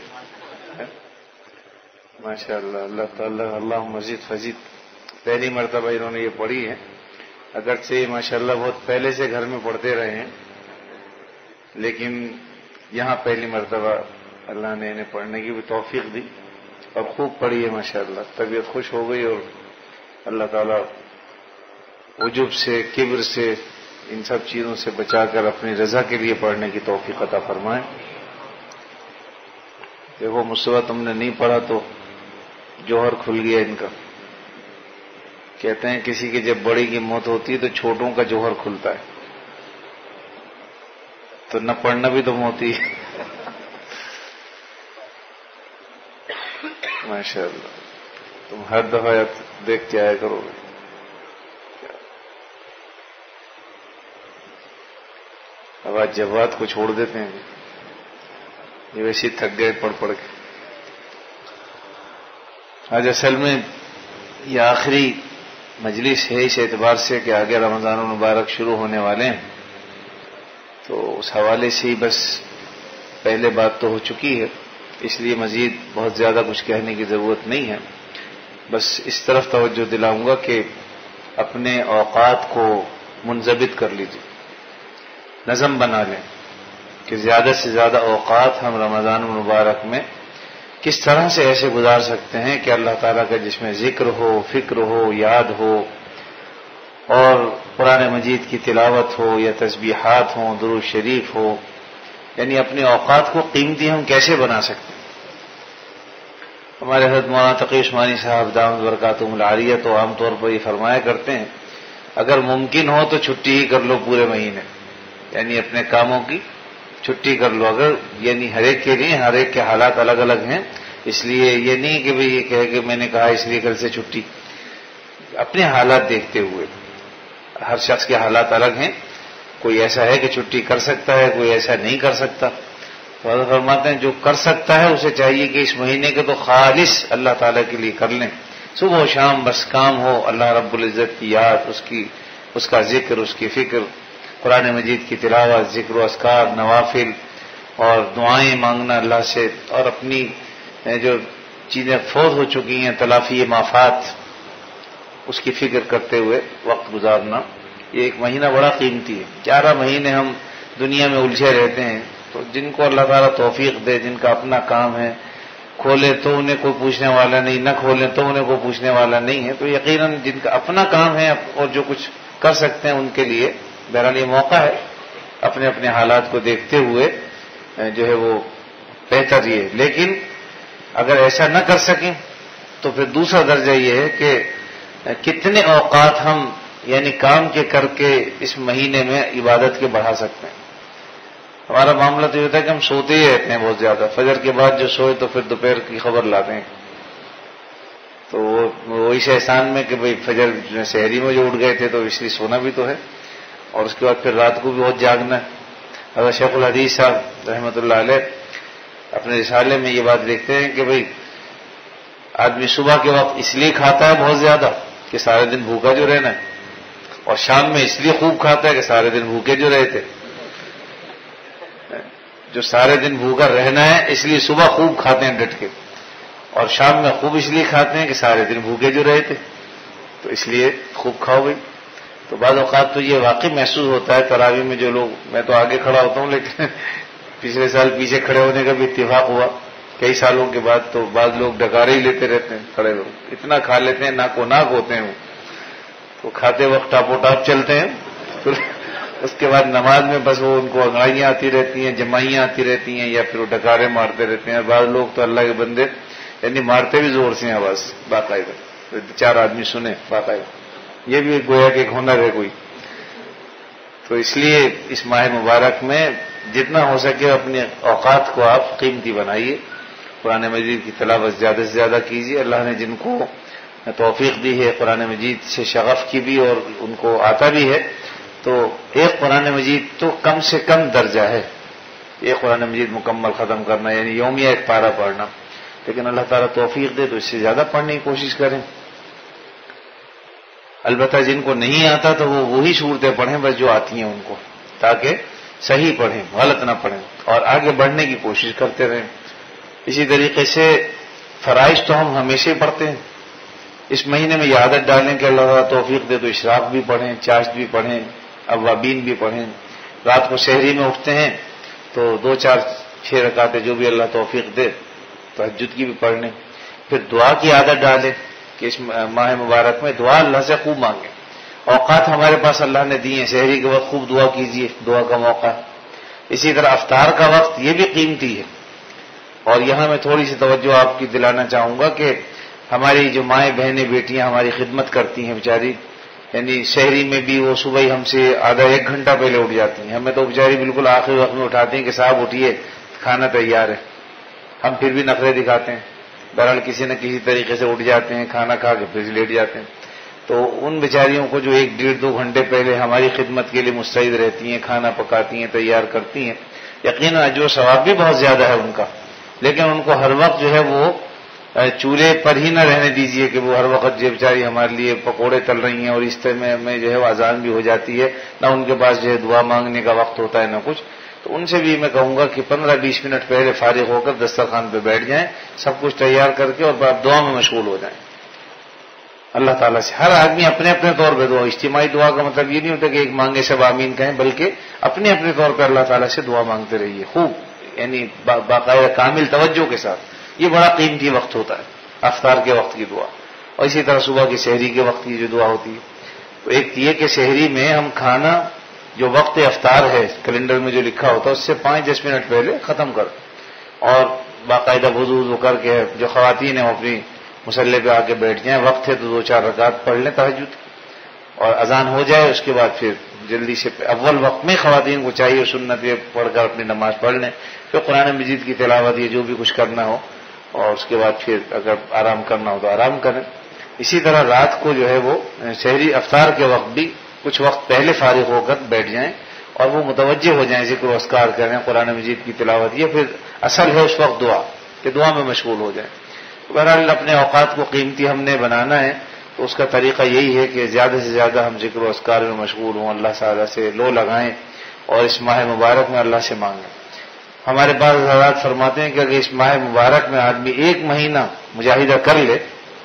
ماشاء اللہ، اللہ تعالیٰ اللہ مزید فزید۔ پہلی مرتبہ انہوں نے یہ پڑھی ہے، اگرچہ ماشاء اللہ بہت پہلے سے گھر میں پڑھتے رہے ہیں، لیکن یہاں پہلی مرتبہ اللہ نے انہیں پڑھنے کی بھی توفیق دی اور خوب پڑھی ہے ماشاء اللہ۔ طبیعت خوش ہو گئی اور اللہ تعالیٰ عجب سے، کبر سے، ان سب چیزوں سے بچا کر اپنی رضا کے لیے پڑھنے کی توفیق عطا فرمائے۔ دیکھو مصطفیٰ، تم نے نہیں پڑھا تو جوہر کھل گیا ان کا۔ کہتے ہیں کسی کی جب بڑی کی موت ہوتی ہے تو چھوٹوں کا جوہر کھلتا ہے، تو نہ پڑھنا بھی تو موت ہی ہے۔ ماشاء اللہ، تم ہر دفعہ دیکھ کے آیا کرو گے۔ اب آج جواد کو چھوڑ دیتے ہیں، یہ ویسے تھک گئے پڑھ پڑھ کے۔ آج اصل میں یہ آخری مجلس ہے اس اعتبار سے کہ آگے رمضان المبارک شروع ہونے والے ہیں، تو اس حوالے سے ہی بس پہلے بات تو ہو چکی ہے، اس لیے مزید بہت زیادہ کچھ کہنے کی ضرورت نہیں ہے۔ بس اس طرف توجہ دلاؤں گا کہ اپنے اوقات کو منضبط کر لیجیے، نظم بنا لیں کہ زیادہ سے زیادہ اوقات ہم رمضان المبارک میں کس طرح سے ایسے گزار سکتے ہیں کہ اللہ تعالیٰ کا جس میں ذکر ہو، فکر ہو، یاد ہو، اور قرآن مجید کی تلاوت ہو یا تسبیحات ہوں، درود شریف ہو، یعنی اپنے اوقات کو قیمتی ہم کیسے بنا سکتے ہیں۔ ہمارے حضرت مولانا تقی عثمانی صاحب دامت برکاتہم العالیہ تو عام طور پر یہ فرمایا کرتے ہیں اگر ممکن ہو تو چھٹی ہی کر لو پورے مہینے، یعنی اپنے کاموں کی چھٹی کر لو، اگر یعنی ہر ایک کے لیے ہر ایک کے حالات الگ الگ ہیں، اس لیے یہ نہیں کہ بھئی یہ کہے کہ میں نے کہا اس لیے کل سے چھٹی، اپنے حالات دیکھتے ہوئے، ہر شخص کے حالات الگ ہیں، کوئی ایسا ہے کہ چھٹی کر سکتا ہے، کوئی ایسا نہیں کر سکتا، تو حضرت فرماتے ہیں جو کر سکتا ہے اسے چاہیے کہ اس مہینے کے تو خالص اللہ تعالیٰ کے لیے کر لیں، صبح و شام بس کام ہو اللہ رب العزت کی یاد، اس کی اس کا ذکر، اس کی فکر، قرآن مجید کی تلاوت، ذکر و اذکار، نوافل اور دعائیں مانگنا اللہ سے، اور اپنی جو چیزیں فوت ہو چکی ہیں تلافی مافات اس کی فکر کرتے ہوئے وقت گزارنا۔ یہ ایک مہینہ بڑا قیمتی ہے، گیارہ مہینے ہم دنیا میں الجھے رہتے ہیں، تو جن کو اللہ تعالیٰ توفیق دے، جن کا اپنا کام ہے، کھولے تو انہیں کوئی پوچھنے والا نہیں، نہ کھولیں تو انہیں کوئی پوچھنے والا نہیں ہے، تو یقیناً جن کا اپنا کام ہے اور جو کچھ کر سکتے ہیں ان کے لیے بہرحال یہ موقع ہے اپنے اپنے حالات کو دیکھتے ہوئے جو ہے وہ بہتر یہ ہے۔ لیکن اگر ایسا نہ کر سکیں تو پھر دوسرا درجہ یہ ہے کہ کتنے اوقات ہم یعنی کام کے کر کے اس مہینے میں عبادت کے بڑھا سکتے ہیں۔ ہمارا معاملہ تو یہ ہوتا ہے کہ ہم سوتے ہی رہتے ہیں بہت زیادہ، فجر کے بعد جو سوئے تو پھر دوپہر کی خبر لاتے ہیں، تو وہ اس احسان میں کہ بھئی فجر سحری میں جو اٹھ گئے تھے تو اس لیے سونا بھی تو ہے، اور اس کے بعد پھر رات کو بھی بہت جاگنا ہے۔ حضرت شیخ الحدیث صاحب رحمۃ اللہ علیہ اپنے رسالے میں یہ بات لکھتے ہیں کہ بھئی آدمی صبح کے وقت اس لیے کھاتا ہے بہت زیادہ کہ سارے دن بھوکا جو رہنا ہے، اور شام میں اس لیے خوب کھاتا ہے کہ سارے دن بھوکے جو رہے تھے۔ جو سارے دن بھوکا رہنا ہے اس لیے صبح خوب کھاتے ہیں ڈٹ کے، اور شام میں خوب اس لیے کھاتے ہیں کہ سارے دن بھوکے جو رہے تھے، تو اس لیے خوب کھاؤ بھائی۔ تو بعض اوقات تو یہ واقعی محسوس ہوتا ہے تراویح میں، جو لوگ، میں تو آگے کھڑا ہوتا ہوں لیکن پچھلے سال پیچھے کھڑے ہونے کا بھی اتفاق ہوا کئی سالوں کے بعد، تو بعض لوگ ڈکارے ہی لیتے رہتے ہیں، کھڑے لوگ اتنا کھا لیتے ہیں، ناک و ناک ہوتے ہیں وہ، تو کھاتے وقت ٹاپو ٹاپ چلتے ہیں، پھر اس کے بعد نماز میں بس وہ ان کو انگڑائیاں آتی رہتی ہیں، جمائیاں آتی رہتی ہیں، یا پھر وہ ڈکارے مارتے رہتے ہیں۔ بعض لوگ تو اللہ کے بندے یعنی مارتے بھی زور سے ہیں آواز باقاعدہ، چار آدمی سنے باقاعدہ، یہ بھی گویا کہ ایک ہنر ہے کوئی۔ تو اس لیے اس ماہ مبارک میں جتنا ہو سکے اپنے اوقات کو آپ قیمتی بنائیے، قرآن مجید کی تلاوت زیادہ سے زیادہ کیجیے۔ اللہ نے جن کو توفیق دی ہے قرآن مجید سے شغف کی بھی اور ان کو آتا بھی ہے، تو ایک قرآن مجید تو کم سے کم درجہ ہے، ایک قرآن مجید مکمل ختم کرنا، یعنی یومیہ ایک پارہ پڑھنا، لیکن اللہ تعالیٰ توفیق دے تو اس سے زیادہ پڑھنے کی کوشش کریں۔ البتہ جن کو نہیں آتا تو وہ وہی صورتیں پڑھیں بس جو آتی ہیں ان کو، تاکہ صحیح پڑھیں، غلط نہ پڑھیں، اور آگے بڑھنے کی کوشش کرتے رہیں۔ اسی طریقے سے فرائض تو ہم ہمیشہ پڑھتے ہیں، اس مہینے میں یہ عادت ڈالیں کہ اللہ تعالیٰ توفیق دے تو اشراق بھی پڑھیں، چاشت بھی پڑھیں، اوابین بھی پڑھیں، رات کو سحری میں اٹھتے ہیں تو دو چار چھ رکعتیں جو بھی اللہ توفیق دے تہجد کی بھی پڑھ لیں۔ پھر دعا کی عادت ڈالیں کہ اس ماہ مبارک میں دعا اللہ سے خوب مانگیں، اوقات ہمارے پاس اللہ نے دیے ہیں، سحری کے وقت خوب دعا کیجیے، دعا کا موقع۔ اسی طرح افطار کا وقت یہ بھی قیمتی ہے، اور یہاں میں تھوڑی سی توجہ آپ کی دلانا چاہوں گا کہ ہماری جو مائیں بہنیں بیٹیاں ہماری خدمت کرتی ہیں بیچاری، یعنی شہری میں بھی وہ صبح ہی ہم سے آدھا ایک گھنٹہ پہلے اٹھ جاتی ہیں، ہمیں تو بیچاری بالکل آخری وقت میں اٹھاتی ہیں کہ صاحب اٹھیے کھانا تیار ہے، ہم پھر بھی نخرے دکھاتے ہیں، بہرحال کسی نہ کسی طریقے سے اٹھ جاتے ہیں، کھانا کھا کے پھر لیٹ جاتے ہیں۔ تو ان بیچاریوں کو جو ایک ڈیڑھ دو گھنٹے پہلے ہماری خدمت کے لیے مستعد رہتی ہیں، کھانا پکاتی ہیں، تیار کرتی ہیں، یقیناً اجر و ثواب بھی بہت زیادہ ہے ان کا، لیکن ان کو ہر وقت جو ہے وہ چولہے پر ہی نہ رہنے دیجیے کہ وہ ہر وقت جو بیچاری ہمارے لیے پکوڑے تل رہی ہیں اور اس طرح میں جو ہے وہ اذان بھی ہو جاتی ہے، نہ ان کے پاس جو ہے دعا مانگنے کا وقت ہوتا ہے نہ کچھ۔ تو ان سے بھی میں کہوں گا کہ پندرہ بیس منٹ پہلے فارغ ہو کر دسترخوان پہ بیٹھ جائیں، سب کچھ تیار کر کے، اور آپ دعا میں مشغول ہو جائیں۔ اللہ تعالیٰ سے ہر آدمی اپنے اپنے طور پہ دعا. اجتماعی دعا کا مطلب یہ نہیں ہوتا کہ ایک مانگے سب آمین کہیں، بلکہ اپنے اپنے طور پہ اللہ تعالیٰ سے دعا مانگتے رہیے خوب، یعنی باقاعدہ کامل توجہ کے ساتھ. یہ بڑا قیمتی وقت ہوتا ہے افطار کے وقت کی دعا. اور اسی طرح صبح کی سحری کے وقت کی جو دعا ہوتی ہے، تو ایک یہ کہ سحری میں ہم کھانا جو وقت افطار ہے کیلنڈر میں جو لکھا ہوتا ہے اس سے پانچ دس منٹ پہلے ختم کر، اور باقاعدہ وضو وضو کر کے جو خواتین ہیں وہ اپنی مسلح پہ آ کے بیٹھ جائیں. وقت ہے تو دو چار رکعت پڑھ لیں تہجد، اور اذان ہو جائے اس کے بعد پھر جلدی سے اول وقت میں خواتین کو چاہیے سنت یہ پڑھ کر اپنی نماز پڑھ لیں، پھر قرآن مجید کی تلاوت یہ جو بھی کچھ کرنا ہو، اور اس کے بعد پھر اگر آرام کرنا ہو تو آرام کریں. اسی طرح رات کو جو ہے وہ سحری افطار کے وقت بھی کچھ وقت پہلے فارغ ہو کر بیٹھ جائیں اور وہ متوجہ ہو جائیں، ذکر و اذکار کریں، قرآن مجید کی تلاوت. یہ پھر اصل ہے اس وقت دعا کہ دعا میں مشغول ہو جائیں. بہرحال اپنے اوقات کو قیمتی ہم نے بنانا ہے، تو اس کا طریقہ یہی ہے کہ زیادہ سے زیادہ ہم ذکر و اذکار میں مشغول ہوں، اللہ تعالیٰ سے لو لگائیں اور اس ماہ مبارک میں اللہ سے مانگیں. ہمارے بعض حضرات فرماتے ہیں کہ اگر اس ماہ مبارک میں آدمی ایک مہینہ مجاہدہ کر لے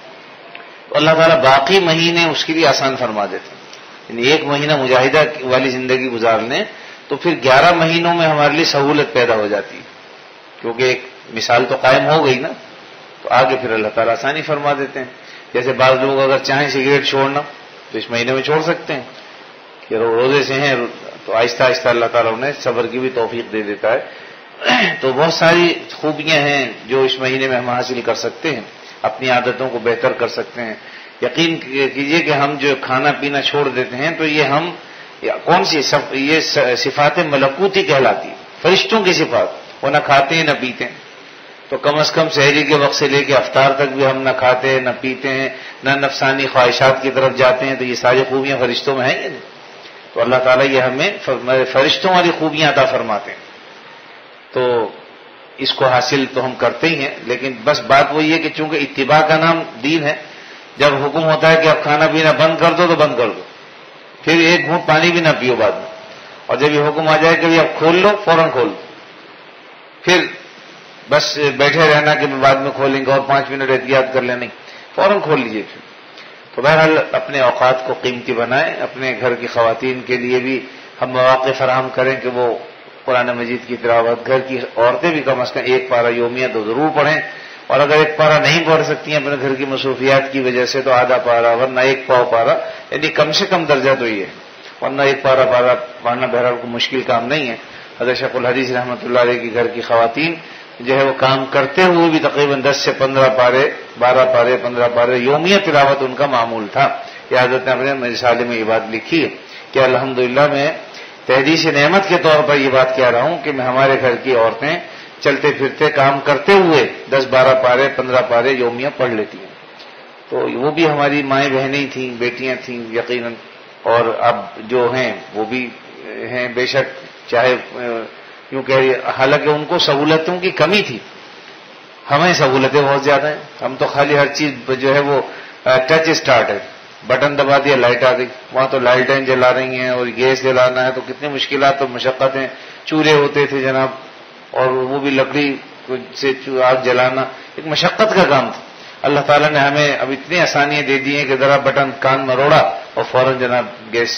تو اللہ تعالیٰ باقی مہینے اس کے لیے آسان فرما دیتے ہیں. یعنی ایک مہینہ مجاہدہ والی زندگی گزار لیں تو پھر گیارہ مہینوں میں ہمارے لیے سہولت پیدا ہو جاتی ہے، کیونکہ ایک مثال تو قائم ہو گئی نا، تو آگے پھر اللہ تعالیٰ آسانی فرما دیتے ہیں. جیسے بعض لوگ اگر چاہیں سگریٹ چھوڑنا تو اس مہینے میں چھوڑ سکتے ہیں کہ روزے سے ہیں تو آہستہ آہستہ اللہ تعالیٰ انہیں صبر کی بھی توفیق دے دیتا ہے. تو بہت ساری خوبیاں ہیں جو اس مہینے میں ہم حاصل کر سکتے ہیں، اپنی عادتوں کو بہتر کر سکتے ہیں. یقین کیجئے کہ ہم جو کھانا پینا چھوڑ دیتے ہیں تو یہ ہم کون سی یہ صفات ملکوتی کہلاتی، فرشتوں کی صفات. وہ نہ کھاتے ہیں نہ پیتے ہیں، تو کم از کم سحری کے وقت سے لے کے افطار تک بھی ہم نہ کھاتے ہیں نہ پیتے ہیں، نہ نفسانی خواہشات کی طرف جاتے ہیں. تو یہ ساری خوبیاں فرشتوں میں ہیں یا نہیں؟ تو اللہ تعالیٰ یہ ہمیں فرشتوں والی خوبیاں عطا فرماتے ہیں. تو اس کو حاصل تو ہم کرتے ہی ہیں، لیکن بس بات وہی ہے کہ چونکہ اتباع کا نام دین ہے، جب حکم ہوتا ہے کہ اب کھانا پینا بند کر دو تو بند کر دو، پھر ایک گھونٹ پانی بھی نہ پیو بعد میں. اور جب یہ حکم آ جائے کہ اب کھول لو فوراً کھول دو، پھر بس بیٹھے رہنا کہ بعد میں کھولیں گے اور پانچ منٹ احتیاط کر لینا، فوراً کھول لیجیے پھر. تو بہرحال اپنے اوقات کو قیمتی بنائیں. اپنے گھر کی خواتین کے لیے بھی ہم مواقع فراہم کریں کہ وہ قرآن مجید کی تلاوت، گھر کی عورتیں بھی کم از کم ایک پارہ یومیہ تو ضرور پڑھیں، اور اگر ایک پارہ نہیں پڑھ سکتی ہیں اپنے گھر کی مصروفیات کی وجہ سے تو آدھا پارہ، ورنہ ایک پاؤ پارہ، یعنی کم سے کم درجہ تو یہ ہے، ورنہ ایک پارہ پارہ پڑھنا بہرحال کو مشکل کام نہیں ہے. حضرت شیخ الحدیث رحمۃ اللہ علیہ کی گھر کی خواتین جو ہے وہ کام کرتے ہوئے بھی تقریباً دس سے پندرہ پارے، بارہ پارے، پندرہ پارے یومیہ تلاوت ان کا معمول تھا. یہ حضرت نے اپنے رسالے میں یہ بات لکھی ہے کہ الحمدللہ میں تحدیث نعمت کے طور پر یہ بات کہہ رہا ہوں کہ میں ہمارے گھر کی عورتیں چلتے پھرتے کام کرتے ہوئے دس بارہ پارے، پندرہ پارے یومیہ پڑھ لیتی ہیں. تو وہ بھی ہماری مائیں بہنیں تھیں، بیٹیاں تھیں یقیناً، اور اب جو ہیں وہ بھی ہیں بے شک، چاہے یوں کہ حالانکہ ان کو سہولتوں کی کمی تھی، ہمیں سہولتیں بہت زیادہ ہیں. ہم تو خالی ہر چیز جو ہے وہ ٹچ اسٹارٹ ہے، بٹن دبا دیا لائٹ آ گئی. وہاں تو لائٹیں جلا رہی ہیں اور گیس جلانا ہے تو کتنی مشکلات اور مشقتیں. چولہے ہوتے تھے جناب، اور وہ بھی لکڑی سے آگ جلانا ایک مشقت کا کام تھا. اللہ تعالیٰ نے ہمیں اب اتنی آسانیاں دے دی ہیں کہ ذرا بٹن کان مروڑا اور فوراً جناب گیس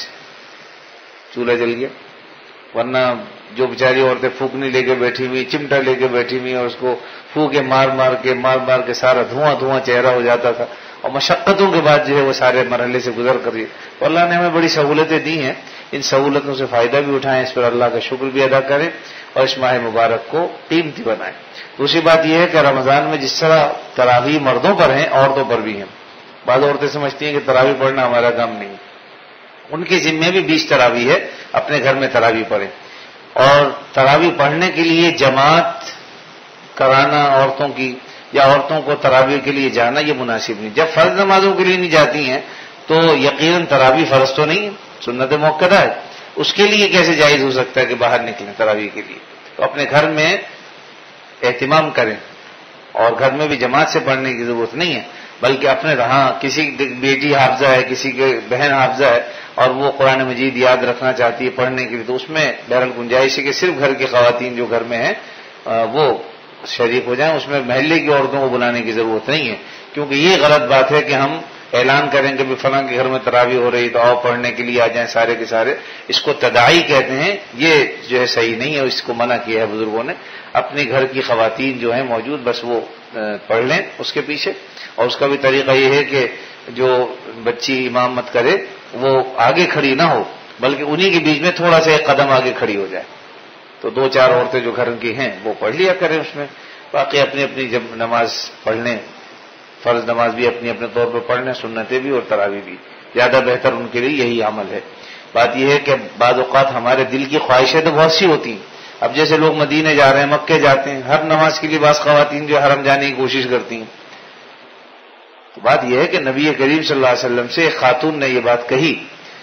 چولہا جل گیا. ورنہ جو بیچاری عورتیں پھونکنی لے کے بیٹھی ہوئی، چمٹا لے کے بیٹھی ہوئی، اور اس کو پھونکے مار مار کے مار مار کے سارا دھواں دھواں چہرہ ہو جاتا تھا، اور مشقتوں کے بعد جو ہے وہ سارے مرحلے سے گزر کر رہی ہے. تو اللہ نے ہمیں بڑی سہولتیں دی ہیں، ان سہولتوں سے فائدہ بھی اٹھائیں، اس پر اللہ کا شکر بھی ادا کریں اور اس ماہ مبارک کو قیمتی بنائیں. دوسری بات یہ ہے کہ رمضان میں جس طرح تراویح مردوں پر ہیں عورتوں پر بھی ہیں. بعض عورتیں سمجھتی ہیں کہ تراویح پڑھنا ہمارا کام نہیں، ان کے ذمے بھی بیس تراویح ہے، اپنے گھر میں تراویح پڑھیں. اور تراویح پڑھنے کے لیے جماعت کرانا عورتوں کی یا عورتوں کو تراویح کے لیے جانا یہ مناسب نہیں. جب فرض نمازوں کے لیے نہیں جاتی ہیں تو یقیناً تراویح فرض تو نہیں ہے، سنت موقدہ ہے، اس کے لیے کیسے جائز ہو سکتا ہے کہ باہر نکلیں تراویح کے لیے. تو اپنے گھر میں اہتمام کریں، اور گھر میں بھی جماعت سے پڑھنے کی ضرورت نہیں ہے، بلکہ اپنے ہاں کسی بیٹی حافظہ ہے، کسی کے بہن حافظہ ہے اور وہ قرآن مجید یاد رکھنا چاہتی ہے پڑھنے کے لیے، تو اس میں بہرحال گنجائش ہے کہ صرف گھر کی خواتین جو گھر میں ہیں وہ شریک ہو جائیں. اس میں محلے کی عورتوں کو بلانے کی ضرورت نہیں ہے، کیونکہ یہ غلط بات ہے کہ ہم اعلان کریں کہ بھی فلاں کے گھر میں تراویح ہو رہی تو آؤ پڑھنے کے لیے آ جائیں سارے کے سارے، اس کو تداعی کہتے ہیں، یہ جو ہے صحیح نہیں ہے، اس کو منع کیا ہے بزرگوں نے۔ اپنے گھر کی خواتین جو ہیں موجود بس وہ پڑھ لیں اس کے پیچھے، اور اس کا بھی طریقہ یہ ہے کہ جو بچی امامت کرے وہ آگے کھڑی نہ ہو بلکہ انہی کے بیچ میں تھوڑا سا ایک قدم آگے کھڑی ہو جائے، تو دو چار عورتیں جو گھر کی ہیں وہ پڑھ لیا کریں اس میں، باقی اپنی اپنی جب نماز پڑھ لیں، فرض نماز بھی اپنی اپنے طور پر پڑھ لیں، سنتیں بھی اور تراویح بھی، زیادہ بہتر ان کے لیے یہی عمل ہے۔ بات یہ ہے کہ بعض اوقات ہمارے دل کی خواہشیں تو بہت سی ہوتی ہیں، اب جیسے لوگ مدینے جا رہے ہیں، مکے جاتے ہیں، ہر نماز کے لیے بعض خواتین جو حرم جانے کی کوشش کرتی ہیں، تو بات یہ ہے کہ نبی کریم صلی اللہ علیہ وسلم سے ایک خاتون نے یہ بات کہی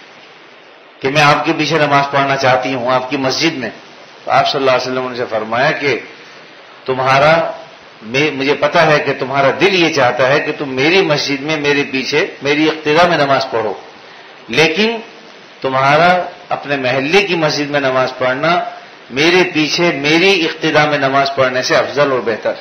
کہ میں آپ کے پیچھے نماز پڑھنا چاہتی ہوں آپ کی مسجد میں، تو آپ صلی اللہ علیہ وسلم نے فرمایا کہ تمہارا مجھے پتا ہے کہ تمہارا دل یہ چاہتا ہے کہ تم میری مسجد میں میرے پیچھے میری اقتداء میں نماز پڑھو، لیکن تمہارا اپنے محلے کی مسجد میں نماز پڑھنا میرے پیچھے میری اقتداء میں نماز پڑھنے سے افضل اور بہتر،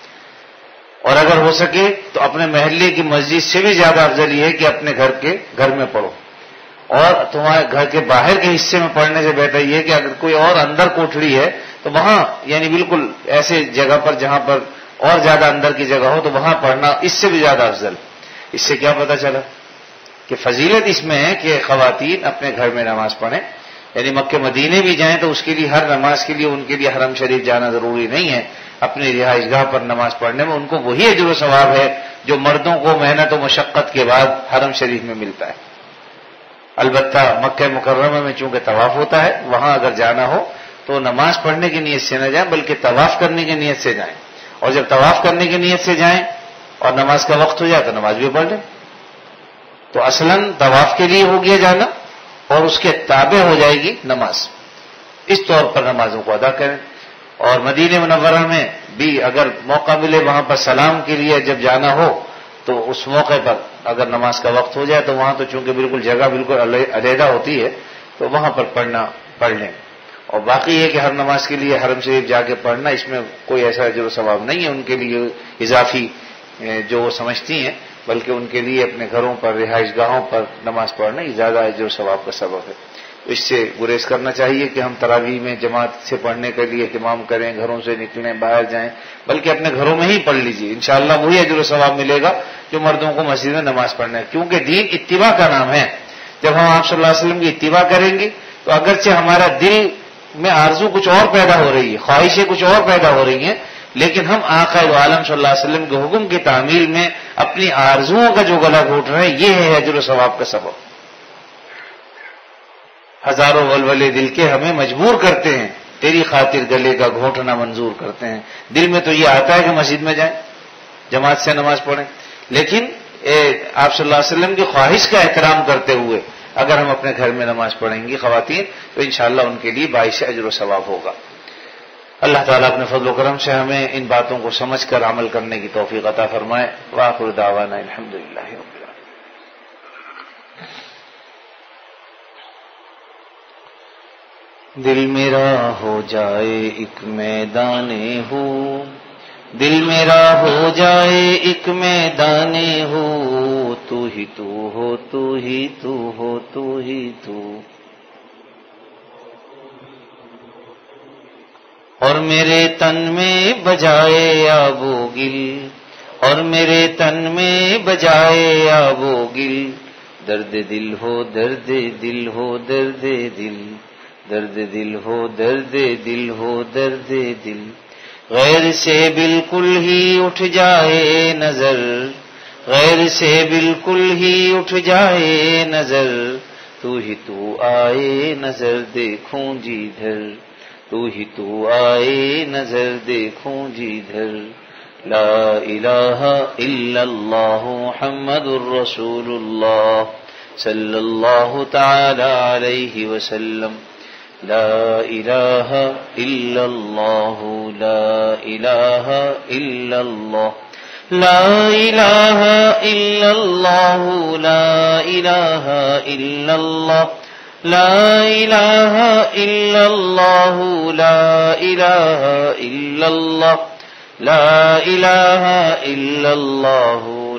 اور اگر ہو سکے تو اپنے محلے کی مسجد سے بھی زیادہ افضل یہ ہے کہ اپنے گھر کے گھر میں پڑھو، اور تمہارے گھر کے باہر کے حصے میں پڑھنے سے بہتر یہ ہے کہ اگر کوئی اور اندر کوٹھڑی ہے تو وہاں یعنی بالکل ایسے جگہ پر جہاں پر اور زیادہ اندر کی جگہ ہو تو وہاں پڑھنا اس سے بھی زیادہ افضل۔ اس سے کیا پتہ چلا کہ فضیلت اس میں ہے کہ خواتین اپنے گھر میں نماز پڑھیں، یعنی مکے مدینے بھی جائیں تو اس کے لیے ہر نماز کے لیے ان کے لیے حرم شریف جانا ضروری نہیں ہے، اپنی رہائش گاہ پر نماز پڑھنے میں ان کو وہی اجر و ثواب ہے جو مردوں کو محنت و مشقت کے بعد حرم شریف میں ملتا ہے۔ البتہ مکہ مکرمہ میں چونکہ طواف ہوتا ہے، وہاں اگر جانا ہو تو نماز پڑھنے کی نیت سے نہ جائیں بلکہ طواف کرنے کی نیت سے جائیں، اور جب طواف کرنے کی نیت سے جائیں اور نماز کا وقت ہو جائے تو نماز بھی پڑھ لیں، تو اصلاً طواف کے لیے ہو گیا جانا اور اس کے تابع ہو جائے گی نماز، اس طور پر نمازوں کو ادا کریں۔ اور مدینہ منورہ میں بھی اگر موقع ملے وہاں پر سلام کے لیے جب جانا ہو تو اس موقع پر اگر نماز کا وقت ہو جائے تو وہاں تو چونکہ بالکل جگہ بالکل علیحدہ ہوتی ہے تو وہاں پر پڑھنا پڑھ لیں، اور باقی یہ کہ ہر نماز کے لیے حرم شریف جا کے پڑھنا اس میں کوئی ایسا اجر و ثواب نہیں ہے ان کے لیے اضافی جو وہ سمجھتی ہیں، بلکہ ان کے لیے اپنے گھروں پر رہائش گاہوں پر نماز پڑھنا یہ زیادہ اجر و ثواب کا سبب ہے۔ اس سے گریز کرنا چاہیے کہ ہم تراویح میں جماعت سے پڑھنے کے لیے اہتمام کریں، گھروں سے نکلیں باہر جائیں، بلکہ اپنے گھروں میں ہی پڑھ لیجیے، انشاءاللہ وہی اجر و ثواب ملے گا جو مردوں کو مسجد میں نماز پڑھنا ہے، کیونکہ دین اتباع کا نام ہے۔ جب ہم آپ صلی اللہ علیہ وسلم کی اتباع کریں گے تو اگرچہ ہمارا دل میں آرزو کچھ اور پیدا ہو رہی ہے، خواہشیں کچھ اور پیدا ہو رہی ہیں، لیکن ہم آقا عالم صلی اللہ علیہ وسلم کے حکم کی تعمیل میں اپنی آرزوؤں کا جو گلا گھونٹ رہے ہیں یہ ہے اجر و ثواب کا سبب۔ ہزاروں ولولے دل کے ہمیں مجبور کرتے ہیں، تیری خاطر گلے کا گھونٹنا منظور کرتے ہیں، دل میں تو یہ آتا ہے کہ مسجد میں جائیں، جماعت سے نماز پڑھیں، لیکن آپ صلی اللہ علیہ وسلم کی خواہش کا احترام کرتے ہوئے اگر ہم اپنے گھر میں نماز پڑھیں گی خواتین تو انشاءاللہ ان کے لیے باعث اجر و ثواب ہوگا۔ اللہ تعالیٰ اپنے فضل و کرم سے ہمیں ان باتوں کو سمجھ کر عمل کرنے کی توفیق عطا فرمائے۔ وآخر دعوانا الحمدللہ رب العالمین۔ دل میرا ہو جائے ایک میدان ہو، دل میرا ہو جائے ایک میدان ہو، تو ہی تو ہو تو ہی تو ہو تو ہی تو، اور میرے تن میں بجائے آب و گل، اور میرے تن میں بجائے آب و گل، درد دل ہو درد دل ہو درد دل، درد دل ہو درد دل ہو درد دل، غیر سے بالکل ہی اٹھ جائے نظر، غیر سے بالکل ہی اٹھ جائے نظر، تو ہی تو آئے نظر دیکھوں جدھر، تو ہی تو آئے نظر دیکھوں جدھر، لا الہ الا اللہ محمد الرسول اللہ صلی اللہ تعالی علیہ وسلم، لا الہ الا اللہ، لا الہ الا اللہ، لا الہ الا اللہ، لا الہ الا اللہ، لا الہ الا اللہ، لا الہ الا اللہ، لا الہ الا اللہ،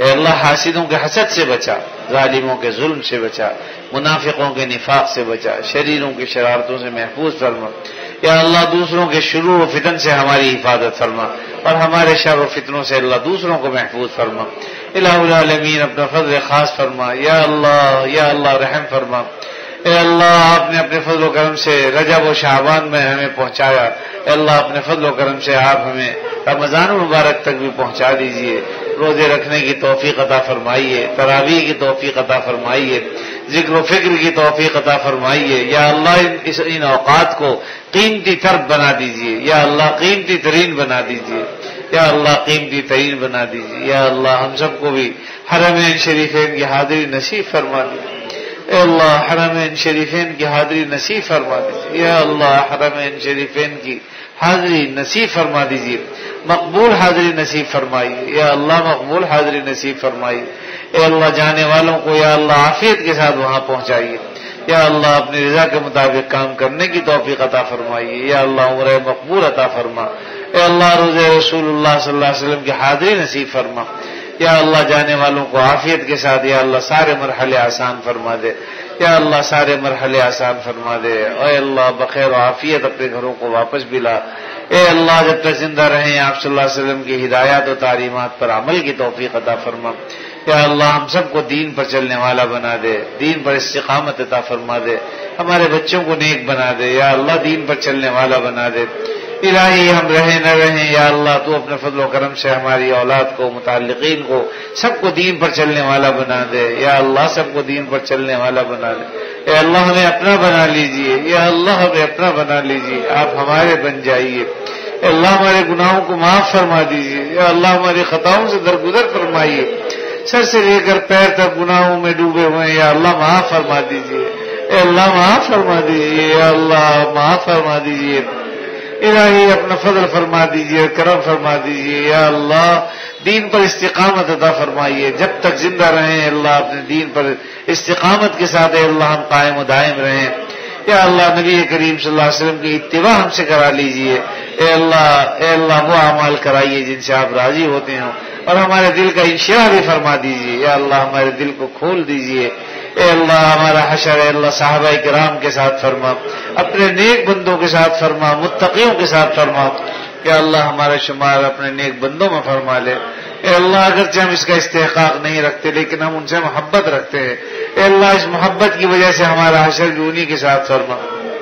اے اللہ حاسدوں کے حسد سے بچا، ظالموں کے ظلم سے بچا، منافقوں کے نفاق سے بچا، شریروں کی شرارتوں سے محفوظ فرما۔ یا اللہ دوسروں کے شرور و فتن سے ہماری حفاظت فرما، اور ہمارے شر و فتنوں سے اللہ دوسروں کو محفوظ فرما۔ الہ العالمین اپنا فضل خاص فرما، یا اللہ یا اللہ رحم فرما۔ اے اللہ آپ نے اپنے فضل و کرم سے رجب و شعبان میں ہمیں پہنچایا، اے اللہ اپنے فضل و کرم سے آپ ہمیں رمضان المبارک تک بھی پہنچا دیجئے، روزے رکھنے کی توفیق عطا فرمائیے، تراویح کی توفیق عطا فرمائیے، ذکر و فکر کی توفیق عطا فرمائیے۔ یا اللہ ان ان اوقات کو قیمتی تر بنا دیجئے، یا اللہ قیمتی ترین بنا دیجئے، یا اللہ قیمتی ترین بنا دیجئے۔ یا اللہ ہم سب کو بھی حرمین شریفین کی حاضری نصیب فرما دیجئے، اے اللہ حرمین شریفین کی حاضری نصیب فرما دیجئے، یا اللہ حرمین شریفین کی حاضری نصیب فرما دیجئے، مقبول حاضری نصیب فرمائیے، یا اللہ مقبول حاضری نصیب فرمائیے۔ اے اللہ جانے والوں کو یا اللہ عافیت کے ساتھ وہاں پہنچائیے، یا اللہ اپنی رضا کے مطابق کام کرنے کی توفیق عطا فرمائیے، یا اللہ عمرہ مقبول عطا فرما۔ اے اللہ روزہ رسول اللہ صلی اللہ علیہ وسلم کی حاضری نصیب فرما، یا اللہ جانے والوں کو عافیت کے ساتھ یا اللہ سارے مرحلے آسان فرما دے، یا اللہ سارے مرحلے آسان فرما دے۔ اے اللہ بخیر و عافیت اپنے گھروں کو واپس بھی لا۔ اے اللہ جب تک زندہ رہیں آپ صلی اللہ علیہ وسلم کی ہدایات و تعلیمات پر عمل کی توفیق عطا فرما۔ یا اللہ ہم سب کو دین پر چلنے والا بنا دے، دین پر استقامت عطا فرما دے، ہمارے بچوں کو نیک بنا دے، یا اللہ دین پر چلنے والا بنا دے۔ الہی ہم رہیں نہ رہیں یا اللہ تو اپنے فضل و کرم سے ہماری اولاد کو، متعلقین کو، سب کو دین پر چلنے والا بنا دے، یا اللہ سب کو دین پر چلنے والا بنا دے۔ اے اللہ ہمیں اپنا بنا لیجئے، یا اللہ ہمیں اپنا بنا لیجئے، آپ ہمارے بن جائیے۔ اے اللہ ہمارے گناہوں کو معاف فرما دیجئے، یا اللہ ہماری خطاؤں سے درگزر فرمائیے، سر سے لے کر پیر تک گناہوں میں ڈوبے ہوئے یا اللہ معاف فرما دیجئے، اے اللہ معاف فرما دیجئے، یا اللہ معاف فرما دیجئے۔ الہی اپنا فضل فرما دیجئے، کرم فرما دیجئے، یا اللہ دین پر استقامت عطا فرمائیے، جب تک زندہ رہیں اللہ اپنے دین پر استقامت کے ساتھ اے اللہ ہم قائم و دائم رہیں۔ یا اللہ نبی کریم صلی اللہ علیہ وسلم کی اتباع ہم سے کرا لیجئے، اے اللہ اے اللہ وہ اعمال کرائیے جن سے آپ راضی ہوتے ہوں، اور ہمارے دل کا انشراح بھی فرما دیجئے، یا اللہ ہمارے دل کو کھول دیجئے۔ اے اللہ ہمارا حشر اے اللہ صحابہ کرام کے ساتھ فرما، اپنے نیک بندوں کے ساتھ فرما، متقیوں کے ساتھ فرما، کہ اللہ ہمارا شمار اپنے نیک بندوں میں فرما لے۔ اے اللہ اگرچہ ہم اس کا استحقاق نہیں رکھتے لیکن ہم ان سے محبت رکھتے ہیں، اے اللہ اس محبت کی وجہ سے ہمارا حشر بھی انہی کے ساتھ فرما۔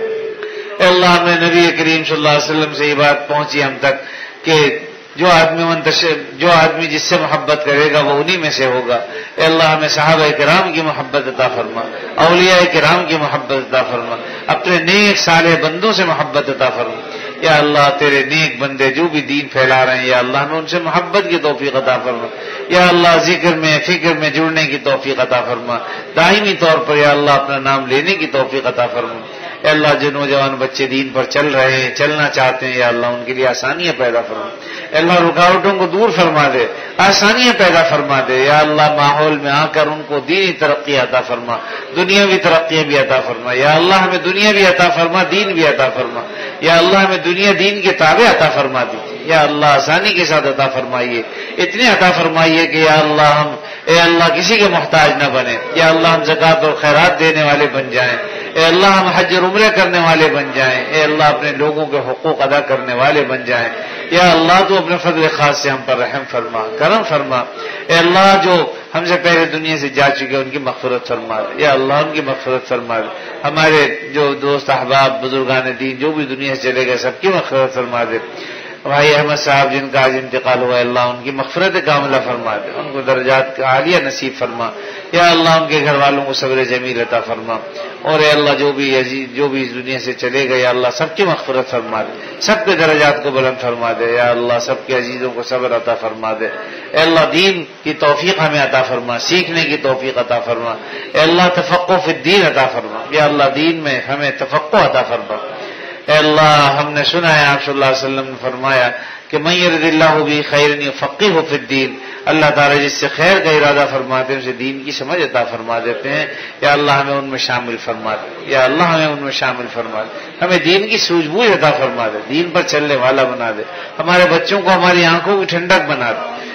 اے اللہ ہمیں نبی کریم صلی اللہ علیہ وسلم سے یہ بات پہنچی ہم تک کہ جو آدمی منتشر جو آدمی جس سے محبت کرے گا وہ انہی میں سے ہوگا۔ اے اللہ ہمیں صحابہ کرام کی محبت عطا فرما، اولیاء کرام کی محبت عطا فرما، اپنے نیک صالح بندوں سے محبت عطا فرما۔ یا اللہ تیرے نیک بندے جو بھی دین پھیلا رہے ہیں یا اللہ ہمیں ان سے محبت کی توفیق عطا فرما۔ یا اللہ ذکر میں فکر میں جڑنے کی توفیق عطا فرما، دائمی طور پر یا اللہ اپنا نام لینے کی توفیق عطا فرما۔ اے اللہ جو نوجوان بچے دین پر چل رہے ہیں، چلنا چاہتے ہیں، یا اللہ ان کے لیے آسانیاں پیدا فرما۔ اے اللہ رکاوٹوں کو دور فرما دے، آسانیاں پیدا فرما دے۔ یا اللہ ماحول میں آ کر ان کو دینی ترقی عطا فرما، دنیاوی ترقیاں بھی عطا فرما۔ یا اللہ ہمیں دنیا بھی عطا فرما، دین بھی عطا فرما۔ یا اللہ ہمیں دنیا دین کے تابع عطا فرما دیجیے، یا اللہ آسانی کے ساتھ عطا فرمائیے، اتنے عطا فرمائیے کہ یا اللہ ہم اے اللہ کسی کے محتاج نہ بنے، یا اللہ ہم زکوٰۃ اور خیرات دینے والے بن جائیں، اے اللہ ہم حج اور عمرہ کرنے والے بن جائیں، اے اللہ اپنے لوگوں کے حقوق ادا کرنے والے بن جائیں۔ یا اللہ تو اپنے فضل خاص سے ہم پر رحم فرما، کرم فرما۔ اے اللہ جو ہم سے پہلے دنیا سے جا چکے ان کی مغفرت فرما دے، یا اللہ ان کی مغفرت فرما دے۔ ہمارے جو دوست احباب بزرگان دین جو بھی دنیا سے چلے گئے سب کی مغفرت فرما دے۔ بھائی احمد صاحب جن کا آج انتقال ہوا ہے اللہ ان کی مغفرت کاملہ فرما دے، ان کو درجات کا عالیہ نصیب فرما۔ یا اللہ ان کے گھر والوں کو صبر جمیل عطا فرما، اور اے اللہ جو بھی عزیز جو بھی اس دنیا سے چلے گئے یا اللہ سب کی مغفرت فرما دے، سب کے درجات کو بلند فرما دے۔ یا اللہ سب کے عزیزوں کو صبر عطا فرما دے۔ اے اللہ دین کی توفیق ہمیں عطا فرما، سیکھنے کی توفیق عطا فرما۔ اے اللہ تفقہ فی الدین عطا فرما، یا اللہ دین میں ہمیں تفقہ عطا فرما۔ اے اللہ ہم نے سنا ہے آپ صلی اللہ علیہ وسلم نے فرمایا کہ من یرد اللہ بہ خیرا یفقہہ فی الدین، اللہ تعالیٰ جس سے خیر کا ارادہ فرماتے ہیں اسے دین کی سمجھ عطا فرما دیتے ہیں۔ یا اللہ ہمیں ان میں شامل فرما دے، یا اللہ ہمیں ان میں شامل فرما دے، ہمیں دین کی سوجھ بوجھ عطا فرما دے، دین پر چلنے والا بنا دے، ہمارے بچوں کو ہماری آنکھوں کی ٹھنڈک بنا دے۔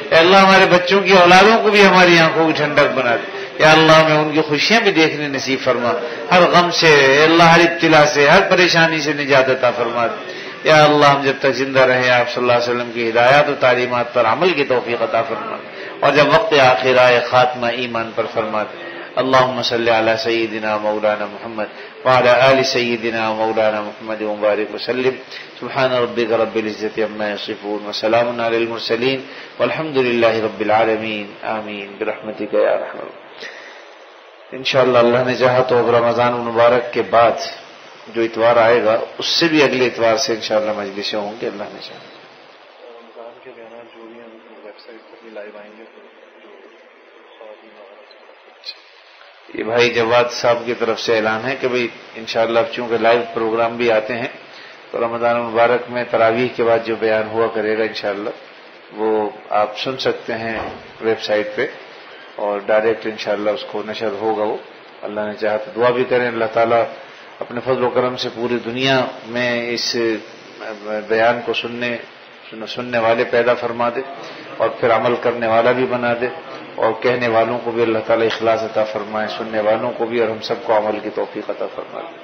اے اللہ ہمارے بچوں کی اولادوں کو بھی ہماری آنکھوں کی ٹھنڈک بنا دے، یا اللہ ہمیں ان کی خوشیاں بھی دیکھنے نصیب فرما، ہر غم سے اے اللہ، ہر ابتلا سے، ہر پریشانی سے نجات عطا فرما دے، یا اللہ ہم جب تک زندہ رہیں آپ صلی اللہ علیہ وسلم کی ہدایات و تعلیمات پر عمل کی توفیق عطا فرما دے، اور جب وقت آخر آئے خاتمہ ایمان پر فرما دے۔ اللهم صل على سيدنا مولانا محمد وعلى آل سيدنا مولانا محمد وبارك وسلم، سبحان ربك رب العزة عما يصفون وسلام على المرسلين والحمد لله رب العالمين، آمین برحمتك یا ارحم الراحمین۔ انشاءاللہ اللہ نے چاہا تو اب رمضان المبارک کے بعد جو اتوار آئے گا اس سے بھی اگلے اتوار سے انشاءاللہ مجلسیں ہوں گے، اللہ نے چاہا۔ رمضان کے بیانات جو بھی ہم ویب سائٹ پر بھی لائیو آئیں گے، یہ بھائی جواد صاحب کی طرف سے اعلان ہے کہ بھئی انشاءاللہ اب چونکہ لائیو پروگرام بھی آتے ہیں تو رمضان المبارک میں تراویح کے بعد جو بیان ہوا کرے گا انشاءاللہ وہ آپ سن سکتے ہیں ویب سائٹ پہ، اور ڈائریکٹ انشاءاللہ اس کو نشر ہوگا۔ وہ اللہ نے چاہا تو دعا بھی کریں، اللہ تعالیٰ اپنے فضل و کرم سے پوری دنیا میں اس بیان کو سننے سننے والے پیدا فرما دے، اور پھر عمل کرنے والا بھی بنا دے، اور کہنے والوں کو بھی اللہ تعالیٰ اخلاص عطا فرمائے، سننے والوں کو بھی، اور ہم سب کو عمل کی توفیق عطا فرمائے۔